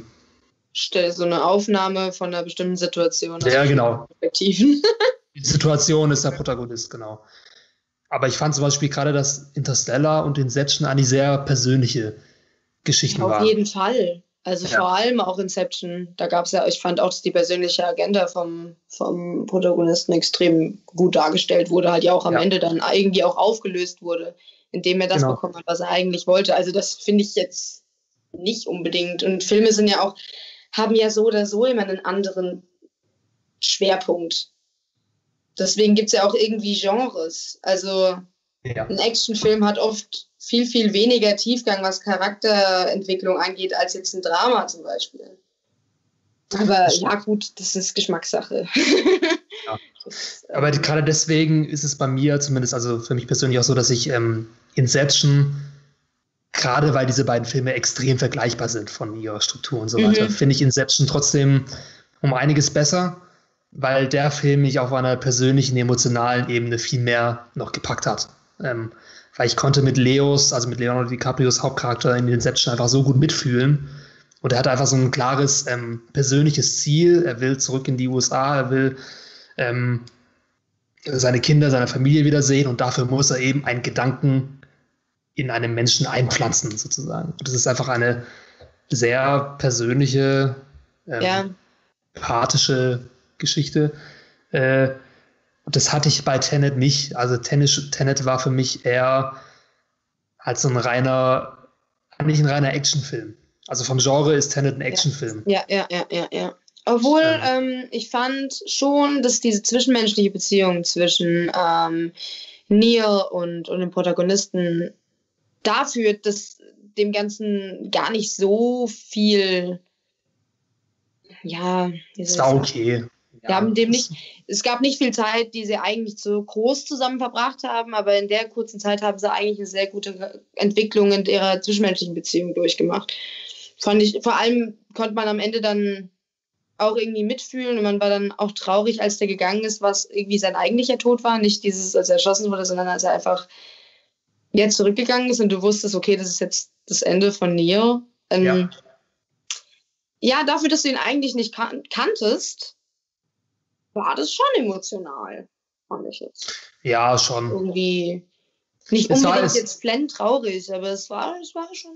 so eine Aufnahme von einer bestimmten Situation. Ja, genau. Die Situation ist der Protagonist, genau. Aber ich fand zum Beispiel gerade, dass Interstellar und Inception eigentlich sehr persönliche Geschichten waren. Auf jeden Fall. Also vor allem auch Inception. Da gab es ja, ich fand auch, dass die persönliche Agenda vom Protagonisten extrem gut dargestellt wurde, halt ja auch am Ende dann irgendwie auch aufgelöst wurde, indem er das bekommen hat, was er eigentlich wollte. Also das finde ich jetzt nicht unbedingt. Und Filme haben ja so oder so immer einen anderen Schwerpunkt. Deswegen gibt es ja auch irgendwie Genres. Also ein Actionfilm hat oft viel, viel weniger Tiefgang, was Charakterentwicklung angeht, als jetzt ein Drama zum Beispiel. Aber ja gut, das ist Geschmackssache. Ja. Aber gerade deswegen ist es bei mir zumindest, also für mich persönlich auch so, dass ich Inception, gerade weil diese beiden Filme extrem vergleichbar sind von ihrer Struktur und so weiter, finde ich Inception trotzdem um einiges besser, weil der Film mich auf einer persönlichen, emotionalen Ebene viel mehr noch gepackt hat. Weil ich konnte mit Leonardo DiCaprios Hauptcharakter in Inception einfach so gut mitfühlen. Und er hat einfach so ein klares persönliches Ziel. Er will zurück in die USA, er will seine Kinder, seine Familie wiedersehen und dafür muss er eben einen Gedanken in einem Menschen einpflanzen, sozusagen. Und das ist einfach eine sehr persönliche, empathische Geschichte. Und das hatte ich bei Tenet nicht. Also Tenet war für mich eher als eigentlich ein reiner Actionfilm. Also vom Genre ist Tenet ein Actionfilm. Ja. Obwohl, ich fand schon, dass diese zwischenmenschliche Beziehung zwischen Neil und dem Protagonisten dafür, dass dem Ganzen gar nicht so viel ist auch okay. Es gab nicht viel Zeit, die sie eigentlich so groß zusammen verbracht haben, aber in der kurzen Zeit haben sie eigentlich eine sehr gute Entwicklung in ihrer zwischenmenschlichen Beziehung durchgemacht. Fand ich, vor allem konnte man am Ende dann auch irgendwie mitfühlen und man war dann auch traurig, als der gegangen ist, was irgendwie sein eigentlicher Tod war. Nicht dieses, als er erschossen wurde, sondern als er einfach jetzt zurückgegangen ist und du wusstest, okay, das ist jetzt das Ende von Neo. Dafür, dass du ihn eigentlich nicht kanntest, war das schon emotional, fand ich jetzt. Ja, schon. Irgendwie nicht unbedingt jetzt traurig, aber es war schon.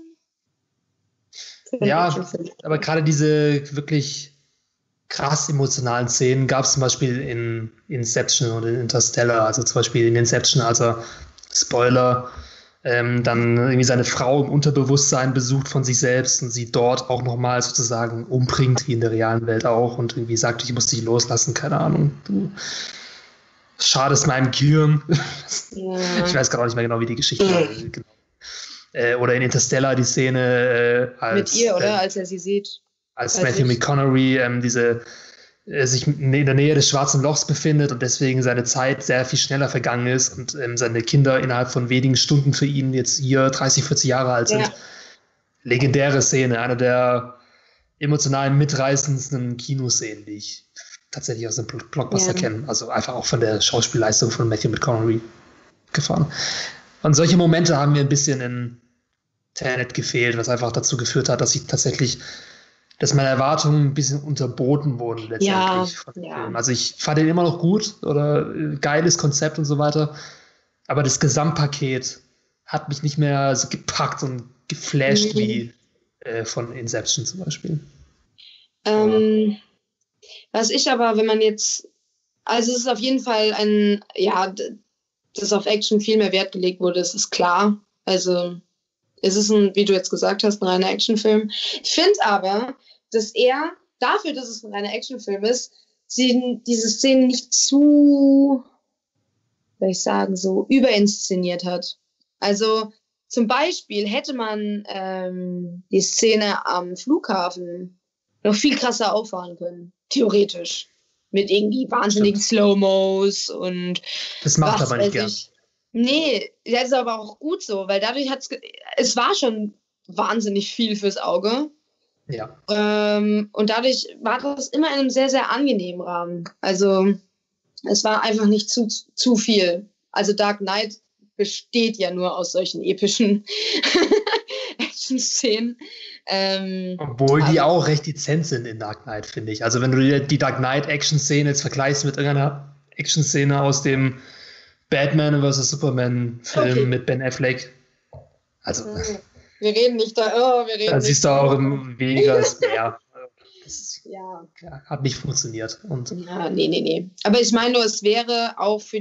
Ja, aber gerade diese wirklich krass emotionalen Szenen gab es zum Beispiel in Inception und in Interstellar. Also zum Beispiel in Inception, also Spoiler, dann irgendwie seine Frau im Unterbewusstsein besucht von sich selbst und sie dort auch nochmal sozusagen umbringt, wie in der realen Welt auch, und irgendwie sagt, ich muss dich loslassen, keine Ahnung, du schadest meinem Gehirn. Ja. Ich weiß gerade auch nicht mehr genau, wie die Geschichte genau. Oder in Interstellar die Szene mit ihr, oder? Als er sie sieht. Als Matthew McConaughey sich in der Nähe des Schwarzen Lochs befindet und deswegen seine Zeit sehr viel schneller vergangen ist und seine Kinder innerhalb von wenigen Stunden für ihn jetzt hier 30, 40 Jahre alt sind. Legendäre Szene, eine der emotional mitreißendsten Kinoszenen, die ich tatsächlich aus dem Blockbuster kennen. Also einfach auch von der Schauspielleistung von Matthew McConaughey gefahren. Und solche Momente haben mir ein bisschen in Tenet gefehlt, was einfach dazu geführt hat, dass meine Erwartungen ein bisschen unterboten wurden letztendlich von dem Film. Also ich fand den immer noch gut oder geiles Konzept und so weiter, aber das Gesamtpaket hat mich nicht mehr so gepackt und geflasht wie von Inception zum Beispiel. Was ich aber, wenn man jetzt, also es ist auf jeden Fall dass auf Action viel mehr Wert gelegt wurde, das ist klar. Also es ist wie du jetzt gesagt hast, ein reiner Actionfilm. Ich finde aber, dass er, dafür, dass es ein reiner Actionfilm ist, diese Szenen nicht zu, soll ich sagen, so überinszeniert hat. Also zum Beispiel hätte man die Szene am Flughafen noch viel krasser auffahren können, theoretisch. Mit irgendwie wahnsinnigen Slow-Mos und das macht aber nicht gern. Nee, das ist aber auch gut so, weil dadurch es war schon wahnsinnig viel fürs Auge. Ja. Und dadurch war das immer in einem sehr, sehr angenehmen Rahmen. Also es war einfach nicht zu viel. Also Dark Knight besteht ja nur aus solchen epischen Action-Szenen. Obwohl die auch recht dezent sind in Dark Knight, finde ich. Also wenn du dir die Dark Knight Action-Szene jetzt vergleichst mit irgendeiner Action-Szene aus dem Batman vs. Superman Film mit Ben Affleck. Also wir reden nicht da. Da siehst du auch weniger als mehr. Das hat nicht funktioniert. Nee. Aber ich meine nur, es wäre auch für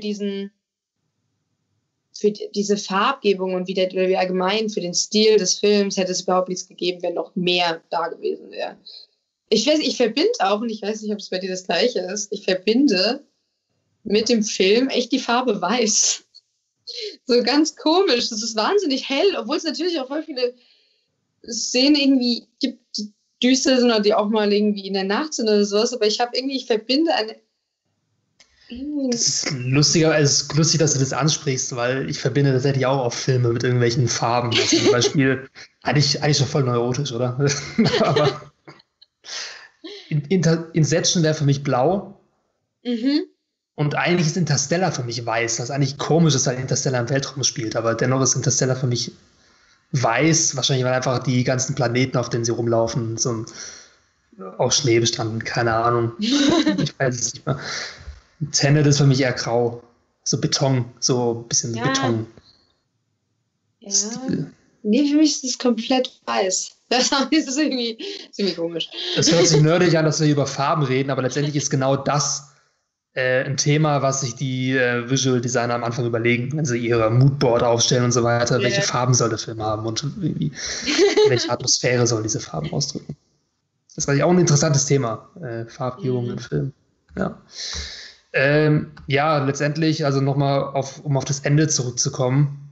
diese Farbgebung und wie allgemein für den Stil des Films hätte es überhaupt nichts gegeben, wenn noch mehr da gewesen wäre. Ich verbinde auch, und ich weiß nicht, ob es bei dir das Gleiche ist, ich verbinde mit dem Film echt die Farbe weiß. So ganz komisch, das ist wahnsinnig hell, obwohl es natürlich auch voll viele Szenen irgendwie gibt, die düster sind oder die auch mal irgendwie in der Nacht sind oder sowas, aber ich verbinde eine. Das ist lustiger, also es ist lustig, dass du das ansprichst, weil ich verbinde tatsächlich auch auf Filme mit irgendwelchen Farben. Also zum Beispiel, eigentlich schon voll neurotisch, oder? Aber Inception wäre für mich blau. Und eigentlich ist Interstellar für mich weiß. Was eigentlich komisch ist, weil Interstellar im Weltraum spielt. Aber dennoch ist Interstellar für mich weiß. Wahrscheinlich, weil einfach die ganzen Planeten, auf denen sie rumlaufen, so aus Schnee bestanden. Keine Ahnung. Ich weiß es nicht mehr. Tenet ist für mich eher grau. So Beton. So ein bisschen Beton. Ja. Nee, für mich ist es komplett weiß. Das ist irgendwie komisch. Es hört sich nerdig an, dass wir über Farben reden, aber letztendlich ist genau das ein Thema, was sich die Visual Designer am Anfang überlegen, wenn sie ihre Moodboard aufstellen und so weiter. Welche Farben soll der Film haben und welche Atmosphäre sollen diese Farben ausdrücken? Das war ja auch ein interessantes Thema, Farbgebung im Film. Ja. Letztendlich, also nochmal, um auf das Ende zurückzukommen,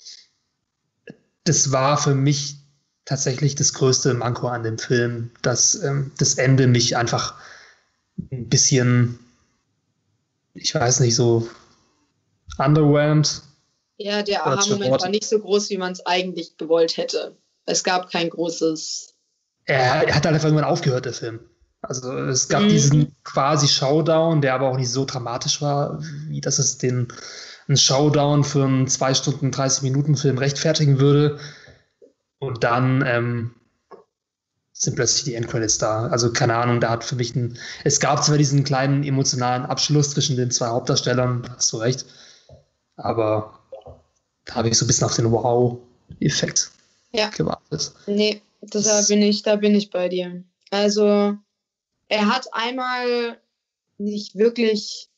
das war für mich tatsächlich das größte Manko an dem Film, dass das Ende mich einfach ein bisschen, ich weiß nicht, so underwhelmed. Ja, der Aha-Moment war nicht so groß, wie man es eigentlich gewollt hätte. Es gab kein großes. Er hat halt einfach irgendwann aufgehört, der Film. Also es gab diesen quasi Showdown, der aber auch nicht so dramatisch war, wie dass es einen Showdown für einen 2 Stunden 30 Minuten Film rechtfertigen würde. Und dann sind plötzlich die Endcredits da. Also keine Ahnung, da hat für mich es gab zwar diesen kleinen emotionalen Abschluss zwischen den 2 Hauptdarstellern, da hast du recht, aber da habe ich so ein bisschen auf den Wow-Effekt gewartet. Nee, da bin ich bei dir. Also er hat einmal nicht wirklich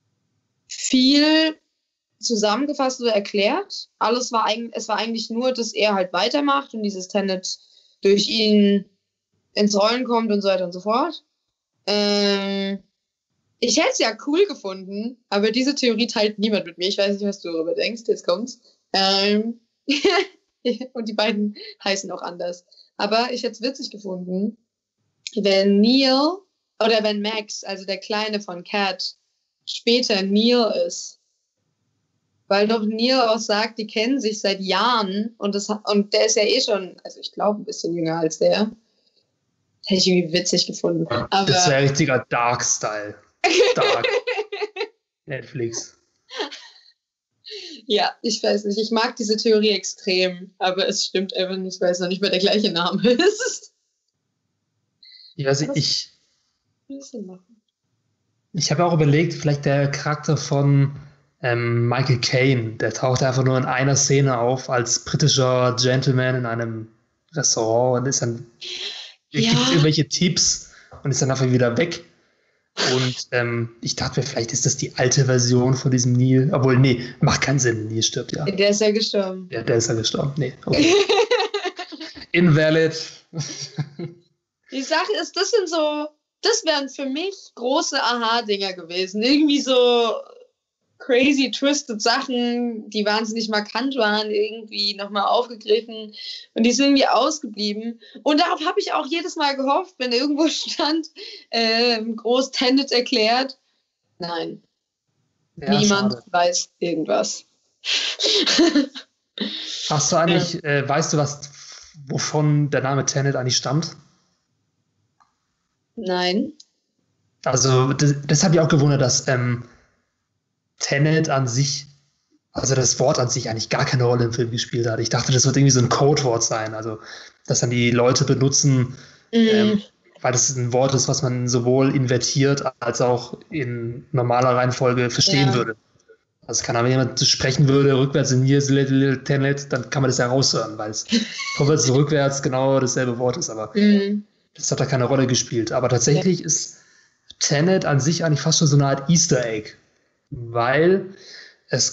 viel zusammengefasst oder erklärt. Es war eigentlich nur, dass er halt weitermacht und dieses Tenet durch ihn ins Rollen kommt und so weiter und so fort. Ich hätte es ja cool gefunden, aber diese Theorie teilt niemand mit mir. Ich weiß nicht, was du darüber denkst. Jetzt kommt's. Und die beiden heißen auch anders. Aber ich hätte es witzig gefunden, wenn wenn Max, also der Kleine von Cat, später Neil ist. Weil doch Neil auch sagt, die kennen sich seit Jahren und der ist ja eh schon, also ich glaube, ein bisschen jünger als der. Hätte ich irgendwie witzig gefunden. Aber das wäre richtiger Dark-Style. Stark. Netflix. Ja, ich weiß nicht. Ich mag diese Theorie extrem, aber es stimmt einfach nicht, weil es noch nicht mehr der gleiche Name ist. Ich weiß nicht, ich habe auch überlegt, vielleicht der Charakter von Michael Caine, der taucht einfach nur in einer Szene auf als britischer Gentleman in einem Restaurant und ist dann gibt irgendwelche Tipps und ist dann einfach wieder weg. Und ich dachte mir, vielleicht ist das die alte Version von diesem Neil. Obwohl, nee, macht keinen Sinn. Neil stirbt, ja. Der ist ja gestorben. Ja, der ist ja gestorben. Nee, okay. Invalid. Die Sache ist, das wären für mich große Aha-Dinger gewesen. Irgendwie so crazy twisted Sachen, die wahnsinnig markant waren, irgendwie nochmal aufgegriffen und die sind irgendwie ausgeblieben. Und darauf habe ich auch jedes Mal gehofft, wenn irgendwo stand, groß Tenet erklärt. Nein. Ja, niemand weiß irgendwas. Hast du eigentlich, weißt du wovon der Name Tenet eigentlich stammt? Nein. Also, das habe ich auch gewundert, dass Tenet an sich, also das Wort an sich eigentlich gar keine Rolle im Film gespielt hat. Ich dachte, das wird irgendwie so ein Codewort sein, also dass dann die Leute benutzen, weil das ein Wort ist, was man sowohl invertiert als auch in normaler Reihenfolge verstehen würde. Also kann aber, wenn jemand sprechen würde, rückwärts in Years Little Tenet, dann kann man das ja raushören, weil es vorwärts und rückwärts genau dasselbe Wort ist, aber das hat da keine Rolle gespielt. Aber tatsächlich ist Tenet an sich eigentlich fast schon so eine Art Easter Egg. Weil es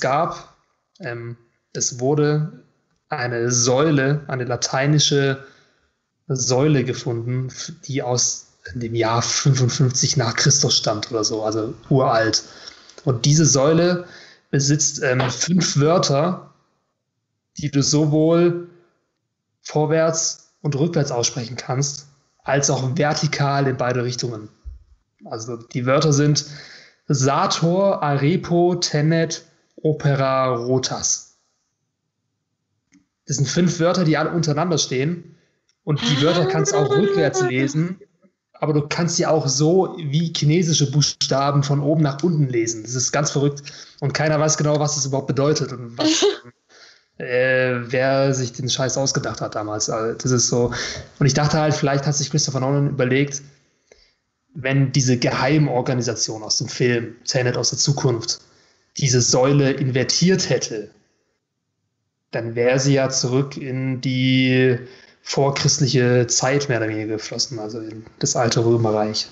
wurde eine Säule, eine lateinische Säule gefunden, die aus dem Jahr 55 nach Christus stammt oder so, also uralt. Und diese Säule besitzt 5 Wörter, die du sowohl vorwärts und rückwärts aussprechen kannst, als auch vertikal in beide Richtungen. Also die Wörter sind Sator, Arepo, Tenet, Opera, Rotas. Das sind 5 Wörter, die alle untereinander stehen. Und die Wörter kannst du auch rückwärts lesen, aber du kannst sie auch so wie chinesische Buchstaben von oben nach unten lesen. Das ist ganz verrückt. Und keiner weiß genau, was das überhaupt bedeutet und was, wer sich den Scheiß ausgedacht hat damals. Also das ist so. Und ich dachte halt, vielleicht hat sich Christopher Nolan überlegt, wenn diese Geheimorganisation aus dem Film Tenet aus der Zukunft diese Säule invertiert hätte, dann wäre sie ja zurück in die vorchristliche Zeit mehr oder weniger geflossen, also in das alte Römerreich.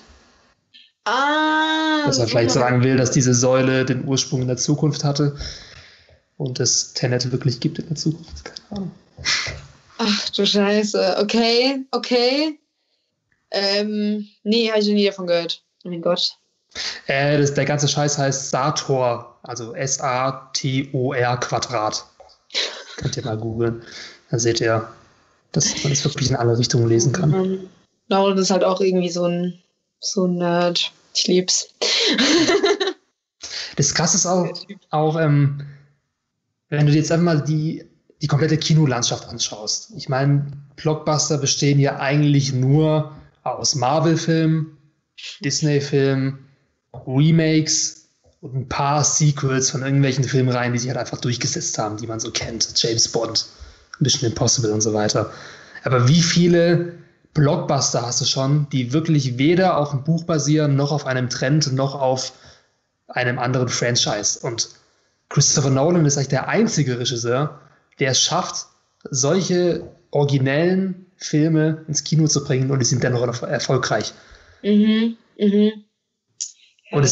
Dass er vielleicht sagen will, dass diese Säule den Ursprung in der Zukunft hatte und es Tenet wirklich gibt in der Zukunft. Keine Ahnung. Ach du Scheiße, okay. Nee, habe ich noch nie davon gehört. Oh mein Gott. Der ganze Scheiß heißt Sator, also S-A-T-O-R Quadrat. Könnt ihr mal googeln. Dann seht ihr, dass man es wirklich in alle Richtungen lesen kann. Lauren ist halt auch irgendwie so ein Nerd. Ich lieb's. Das Krasse ist auch wenn du dir jetzt einfach mal die komplette Kinolandschaft anschaust. Ich meine, Blockbuster bestehen ja eigentlich nur aus Marvel-Filmen, Disney-Filmen, Remakes und ein paar Sequels von irgendwelchen Filmreihen, die sich halt einfach durchgesetzt haben, die man so kennt. James Bond, Mission Impossible und so weiter. Aber wie viele Blockbuster hast du schon, die wirklich weder auf einem Buch basieren, noch auf einem Trend, noch auf einem anderen Franchise? Und Christopher Nolan ist eigentlich der einzige Regisseur, der es schafft, solche originellen Filme ins Kino zu bringen und die sind dennoch erfolgreich. Ja, und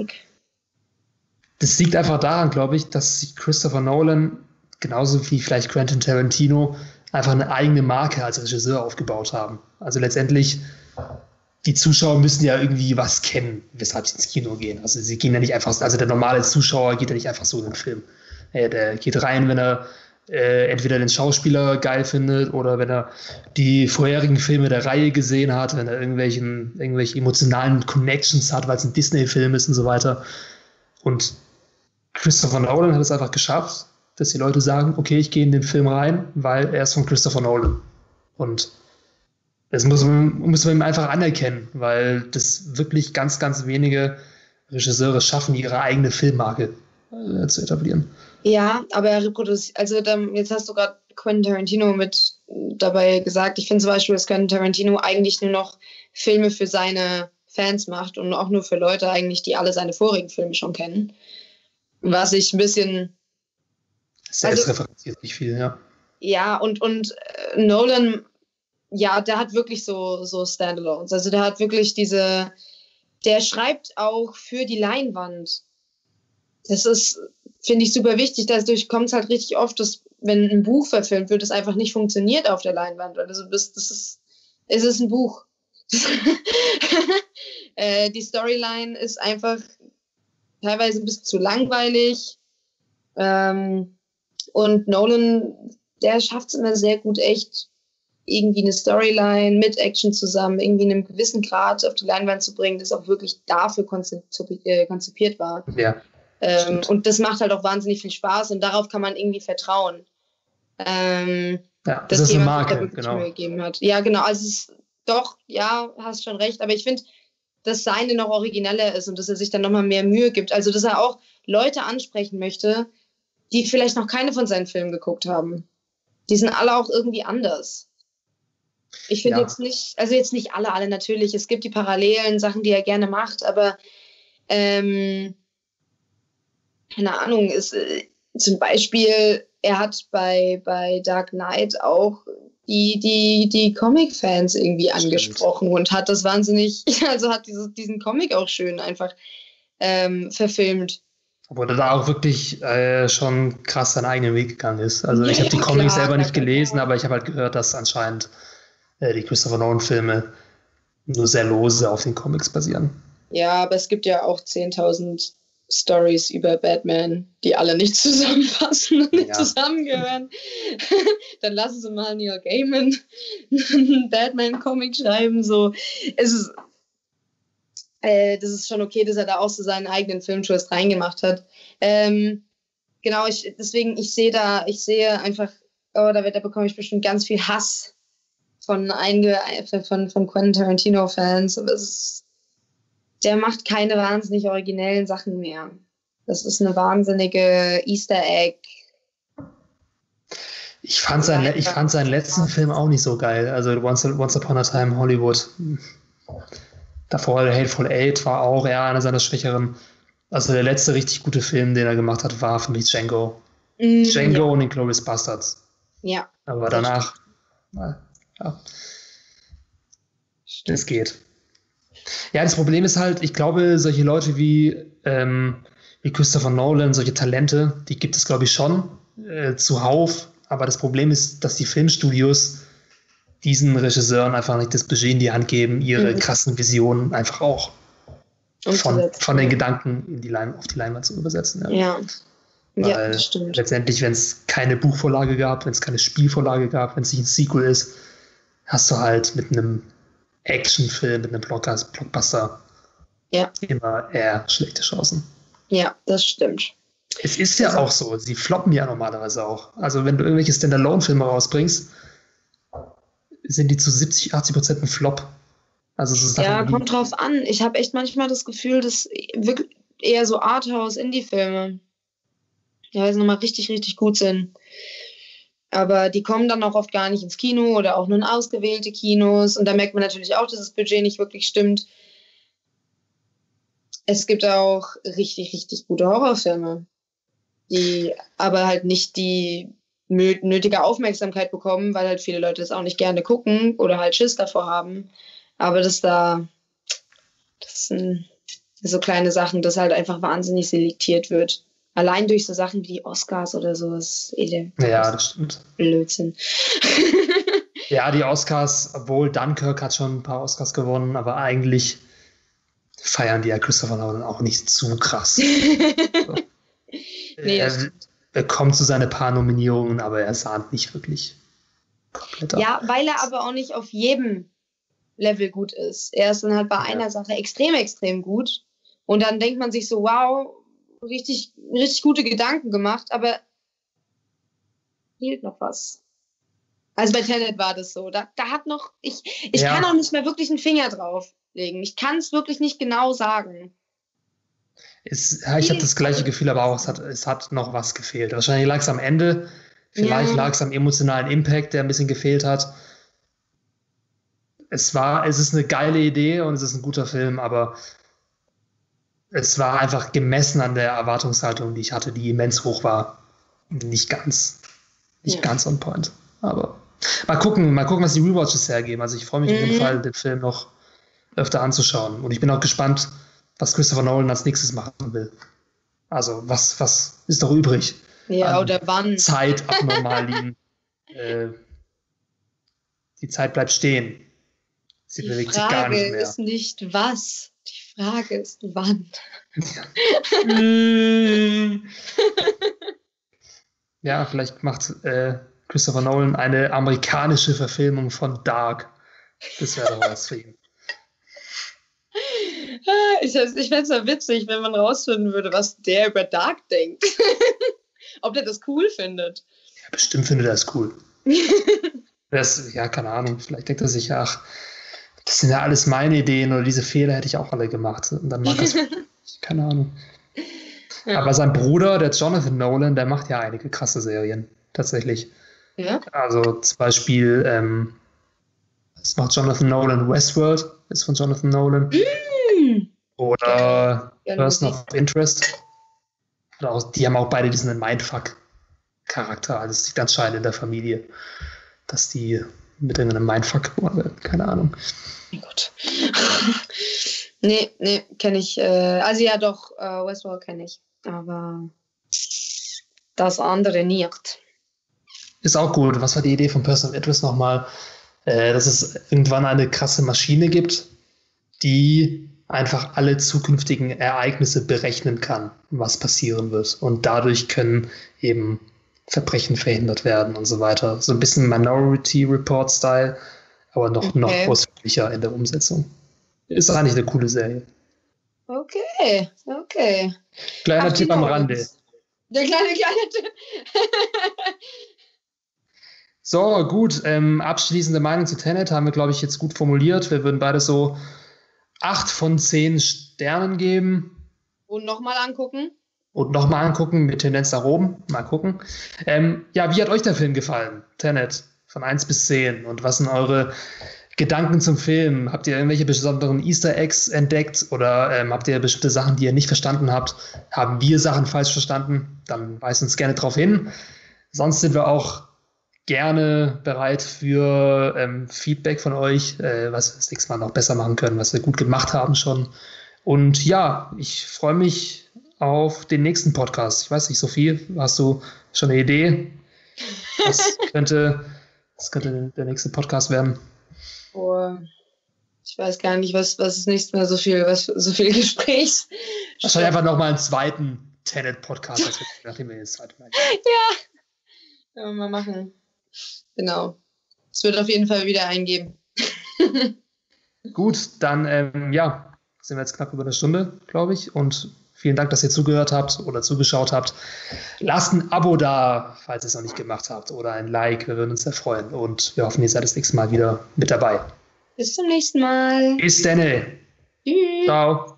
das liegt einfach daran, glaube ich, dass sich Christopher Nolan, genauso wie vielleicht Quentin Tarantino, einfach eine eigene Marke als Regisseur aufgebaut haben. Also letztendlich, die Zuschauer müssen ja irgendwie was kennen, weshalb sie ins Kino gehen. Also sie gehen ja nicht einfach, also der normale Zuschauer geht ja nicht einfach so in den Film. Der geht rein, wenn er entweder den Schauspieler geil findet oder wenn er die vorherigen Filme der Reihe gesehen hat, wenn er irgendwelche emotionalen Connections hat, weil es ein Disney-Film ist und so weiter. Und Christopher Nolan hat es einfach geschafft, dass die Leute sagen, okay, ich gehe in den Film rein, weil er ist von Christopher Nolan. Und das muss man ihm einfach anerkennen, weil das wirklich ganz, ganz wenige Regisseure schaffen, ihre eigene Filmmarke zu etablieren. Ja, aber er reproduziert, also jetzt hast du gerade Quentin Tarantino mit dabei gesagt. Ich finde zum Beispiel, dass Quentin Tarantino eigentlich nur noch Filme für seine Fans macht und auch nur für Leute eigentlich, die alle seine vorigen Filme schon kennen. Was ich ein bisschen... Selbst referenziert nicht viel, ja. Ja, und Nolan, ja, der hat wirklich so Standalones. Also der hat wirklich der schreibt auch für die Leinwand. Das ist, finde ich, super wichtig. Dadurch kommt es halt richtig oft, dass, wenn ein Buch verfilmt wird, es einfach nicht funktioniert auf der Leinwand. Also es ist ein Buch. Die Storyline ist einfach teilweise ein bisschen zu langweilig. Und Nolan, der schafft es immer sehr gut, echt irgendwie eine Storyline mit Action zusammen, irgendwie in einem gewissen Grad auf die Leinwand zu bringen, das auch wirklich dafür konzipiert war. Ja. Und das macht halt auch wahnsinnig viel Spaß und darauf kann man irgendwie vertrauen. Ja, das ist eine Marke, genau. Mühe gegeben hat. Ja, genau. Also doch, ja, hast schon recht. Aber ich finde, dass seine noch origineller ist und dass er sich dann nochmal mehr Mühe gibt. Also, dass er auch Leute ansprechen möchte, die vielleicht noch keine von seinen Filmen geguckt haben. Die sind alle auch irgendwie anders. Ich finde jetzt nicht alle natürlich. Es gibt die parallelen Sachen, die er gerne macht, aber keine Ahnung, zum Beispiel, er hat bei Dark Knight auch die Comic-Fans irgendwie angesprochen und hat das wahnsinnig, also hat diesen Comic auch schön einfach verfilmt. Obwohl er da auch wirklich schon krass seinen eigenen Weg gegangen ist. Also ich habe die Comics selber nicht gelesen, aber ich habe halt gehört, dass anscheinend die Christopher Nolan-Filme nur sehr lose auf den Comics basieren. Ja, aber es gibt ja auch 10.000 Stories über Batman, die alle nicht zusammenpassen und nicht zusammengehören. Dann lassen sie mal Neil Gaiman einen Batman-Comic schreiben. So. Das ist schon okay, dass er da auch so seinen eigenen Filmtwist reingemacht hat. Genau, ich sehe einfach, da bekomme ich bestimmt ganz viel Hass von Quentin Tarantino-Fans. Aber der macht keine wahnsinnig originellen Sachen mehr. Das ist eine wahnsinnige Easter Egg. Ich fand seinen letzten Film auch nicht so geil. Also Once Upon a Time in Hollywood. Davor Hateful Eight war auch eher einer seiner schwächeren. Also der letzte richtig gute Film, den er gemacht hat, war für mich Django. Django und Inglourious Basterds. Ja. Aber danach, es geht. Ja, das Problem ist halt, ich glaube, solche Leute wie Christopher Nolan, solche Talente, die gibt es, glaube ich, schon zuhauf. Aber das Problem ist, dass die Filmstudios diesen Regisseuren einfach nicht das Budget in die Hand geben, ihre krassen Visionen einfach auch von den Gedanken auf die Leinwand zu übersetzen. Ja. Weil das stimmt. Letztendlich, wenn es keine Buchvorlage gab, wenn es keine Spielvorlage gab, wenn es nicht ein Sequel ist, hast du halt mit einem Actionfilm, mit einem Blockbuster immer eher schlechte Chancen. Ja, das stimmt. Es ist ja auch so, sie floppen ja normalerweise auch. Also wenn du irgendwelche Standalone-Filme rausbringst, sind die zu 70-80% ein Flop. Also es ist kommt drauf an. Ich habe echt manchmal das Gefühl, dass wirklich eher so Arthouse-Indie-Filme teilweise nochmal richtig, richtig gut sind. Aber die kommen dann auch oft gar nicht ins Kino oder auch nur in ausgewählte Kinos. Und da merkt man natürlich auch, dass das Budget nicht wirklich stimmt. Es gibt auch richtig, richtig gute Horrorfilme, die aber halt nicht die nötige Aufmerksamkeit bekommen, weil halt viele Leute das auch nicht gerne gucken oder halt Schiss davor haben. Aber das sind so kleine Sachen, dass halt einfach wahnsinnig selektiert wird. Allein durch so Sachen wie die Oscars oder so ist ja, das stimmt. Blödsinn. Ja, die Oscars, obwohl Dunkirk hat schon ein paar Oscars gewonnen, aber eigentlich feiern die ja Christopher Nolan auch nicht zu krass. So. Nee, er kommt zu seinen paar Nominierungen, aber er sahnt nicht wirklich komplett ab. Ja, weil er aber auch nicht auf jedem Level gut ist. Er ist dann halt bei einer Sache extrem, extrem gut. Und dann denkt man sich so, wow, richtig, richtig gute Gedanken gemacht, aber fehlt noch was. Also bei Tenet war das so. Da hat noch, ich kann auch nicht mehr wirklich einen Finger drauf legen. Ich kann es wirklich nicht genau sagen. Ich hatte das gleiche Gefühl, aber auch, es hat noch was gefehlt. Wahrscheinlich lag es am Ende, vielleicht lag es am emotionalen Impact, der ein bisschen gefehlt hat. Es ist eine geile Idee und es ist ein guter Film, aber es war einfach gemessen an der Erwartungshaltung, die ich hatte, die immens hoch war. Nicht ganz on point. Aber mal gucken, was die Rewatches hergeben. Also ich freue mich auf jeden Fall, den Film noch öfter anzuschauen. Und ich bin auch gespannt, was Christopher Nolan als nächstes machen will. Also was ist doch übrig? Ja, oder wann? Zeit abnormal die Zeit bleibt stehen. Sie bewegt sich gar nicht mehr. Die Frage ist nicht was. Die Frage ist wann. Ja, vielleicht macht Christopher Nolan eine amerikanische Verfilmung von Dark. Das wäre doch was für ihn. Ich fände es ja witzig, wenn man rausfinden würde, was der über Dark denkt. Ob der das cool findet. Ja, bestimmt findet er das cool. Keine Ahnung, vielleicht denkt er sich, ach, das sind ja alles meine Ideen oder diese Fehler hätte ich auch alle gemacht. Und dann mag das, keine Ahnung. Ja. Aber sein Bruder, der Jonathan Nolan, der macht ja einige krasse Serien, tatsächlich. Ja? Also zum Beispiel, das macht Jonathan Nolan, Westworld ist von Jonathan Nolan. Oder Person of Interest. Oder auch, die haben auch beide diesen Mindfuck-Charakter. Also es liegt anscheinend in der Familie, dass die mit irgendeinem Mindfuck geboren werden. Keine Ahnung. Gut. Nee, kenne ich. Also ja doch, Westworld kenne ich. Aber das andere nicht. Ist auch gut. Was war die Idee von Person of Interest nochmal? Dass es irgendwann eine krasse Maschine gibt, die einfach alle zukünftigen Ereignisse berechnen kann, was passieren wird. Und dadurch können eben Verbrechen verhindert werden und so weiter. So ein bisschen Minority Report-Style, aber noch ausführlicher in der Umsetzung. Ist eigentlich eine coole Serie. Okay. Kleiner Tipp am Rande. Der kleine Tipp. So, gut. Abschließende Meinung zu Tenet haben wir, glaube ich, jetzt gut formuliert. Wir würden beide so 8 von 10 Sternen geben. Und nochmal angucken. Mit Tendenz nach oben. Mal gucken. Wie hat euch der Film gefallen? Tenet, von 1 bis 10. Und was sind eure Gedanken zum Film? Habt ihr irgendwelche besonderen Easter Eggs entdeckt? Oder habt ihr bestimmte Sachen, die ihr nicht verstanden habt? Haben wir Sachen falsch verstanden? Dann weist uns gerne drauf hin. Sonst sind wir auch gerne bereit für Feedback von euch, was wir das nächste Mal noch besser machen können, was wir gut gemacht haben schon. Und ja, ich freue mich auf den nächsten Podcast. Ich weiß nicht, Sophie, hast du schon eine Idee? Was könnte der nächste Podcast werden? Oh, ich weiß gar nicht, was ist nächstes Mal so viel Gesprächs. Wahrscheinlich einfach nochmal einen zweiten Tenet-Podcast, nachdem wir das zweite Mal. Ja, können wir mal machen. Genau. Es wird auf jeden Fall wieder eingeben. Gut, dann sind wir jetzt knapp über eine Stunde, glaube ich. Und vielen Dank, dass ihr zugehört habt oder zugeschaut habt. Lasst ein Abo da, falls ihr es noch nicht gemacht habt. Oder ein Like, wir würden uns sehr freuen. Und wir hoffen, ihr seid das nächste Mal wieder mit dabei. Bis zum nächsten Mal. Bis dann. Tschüss. Ciao.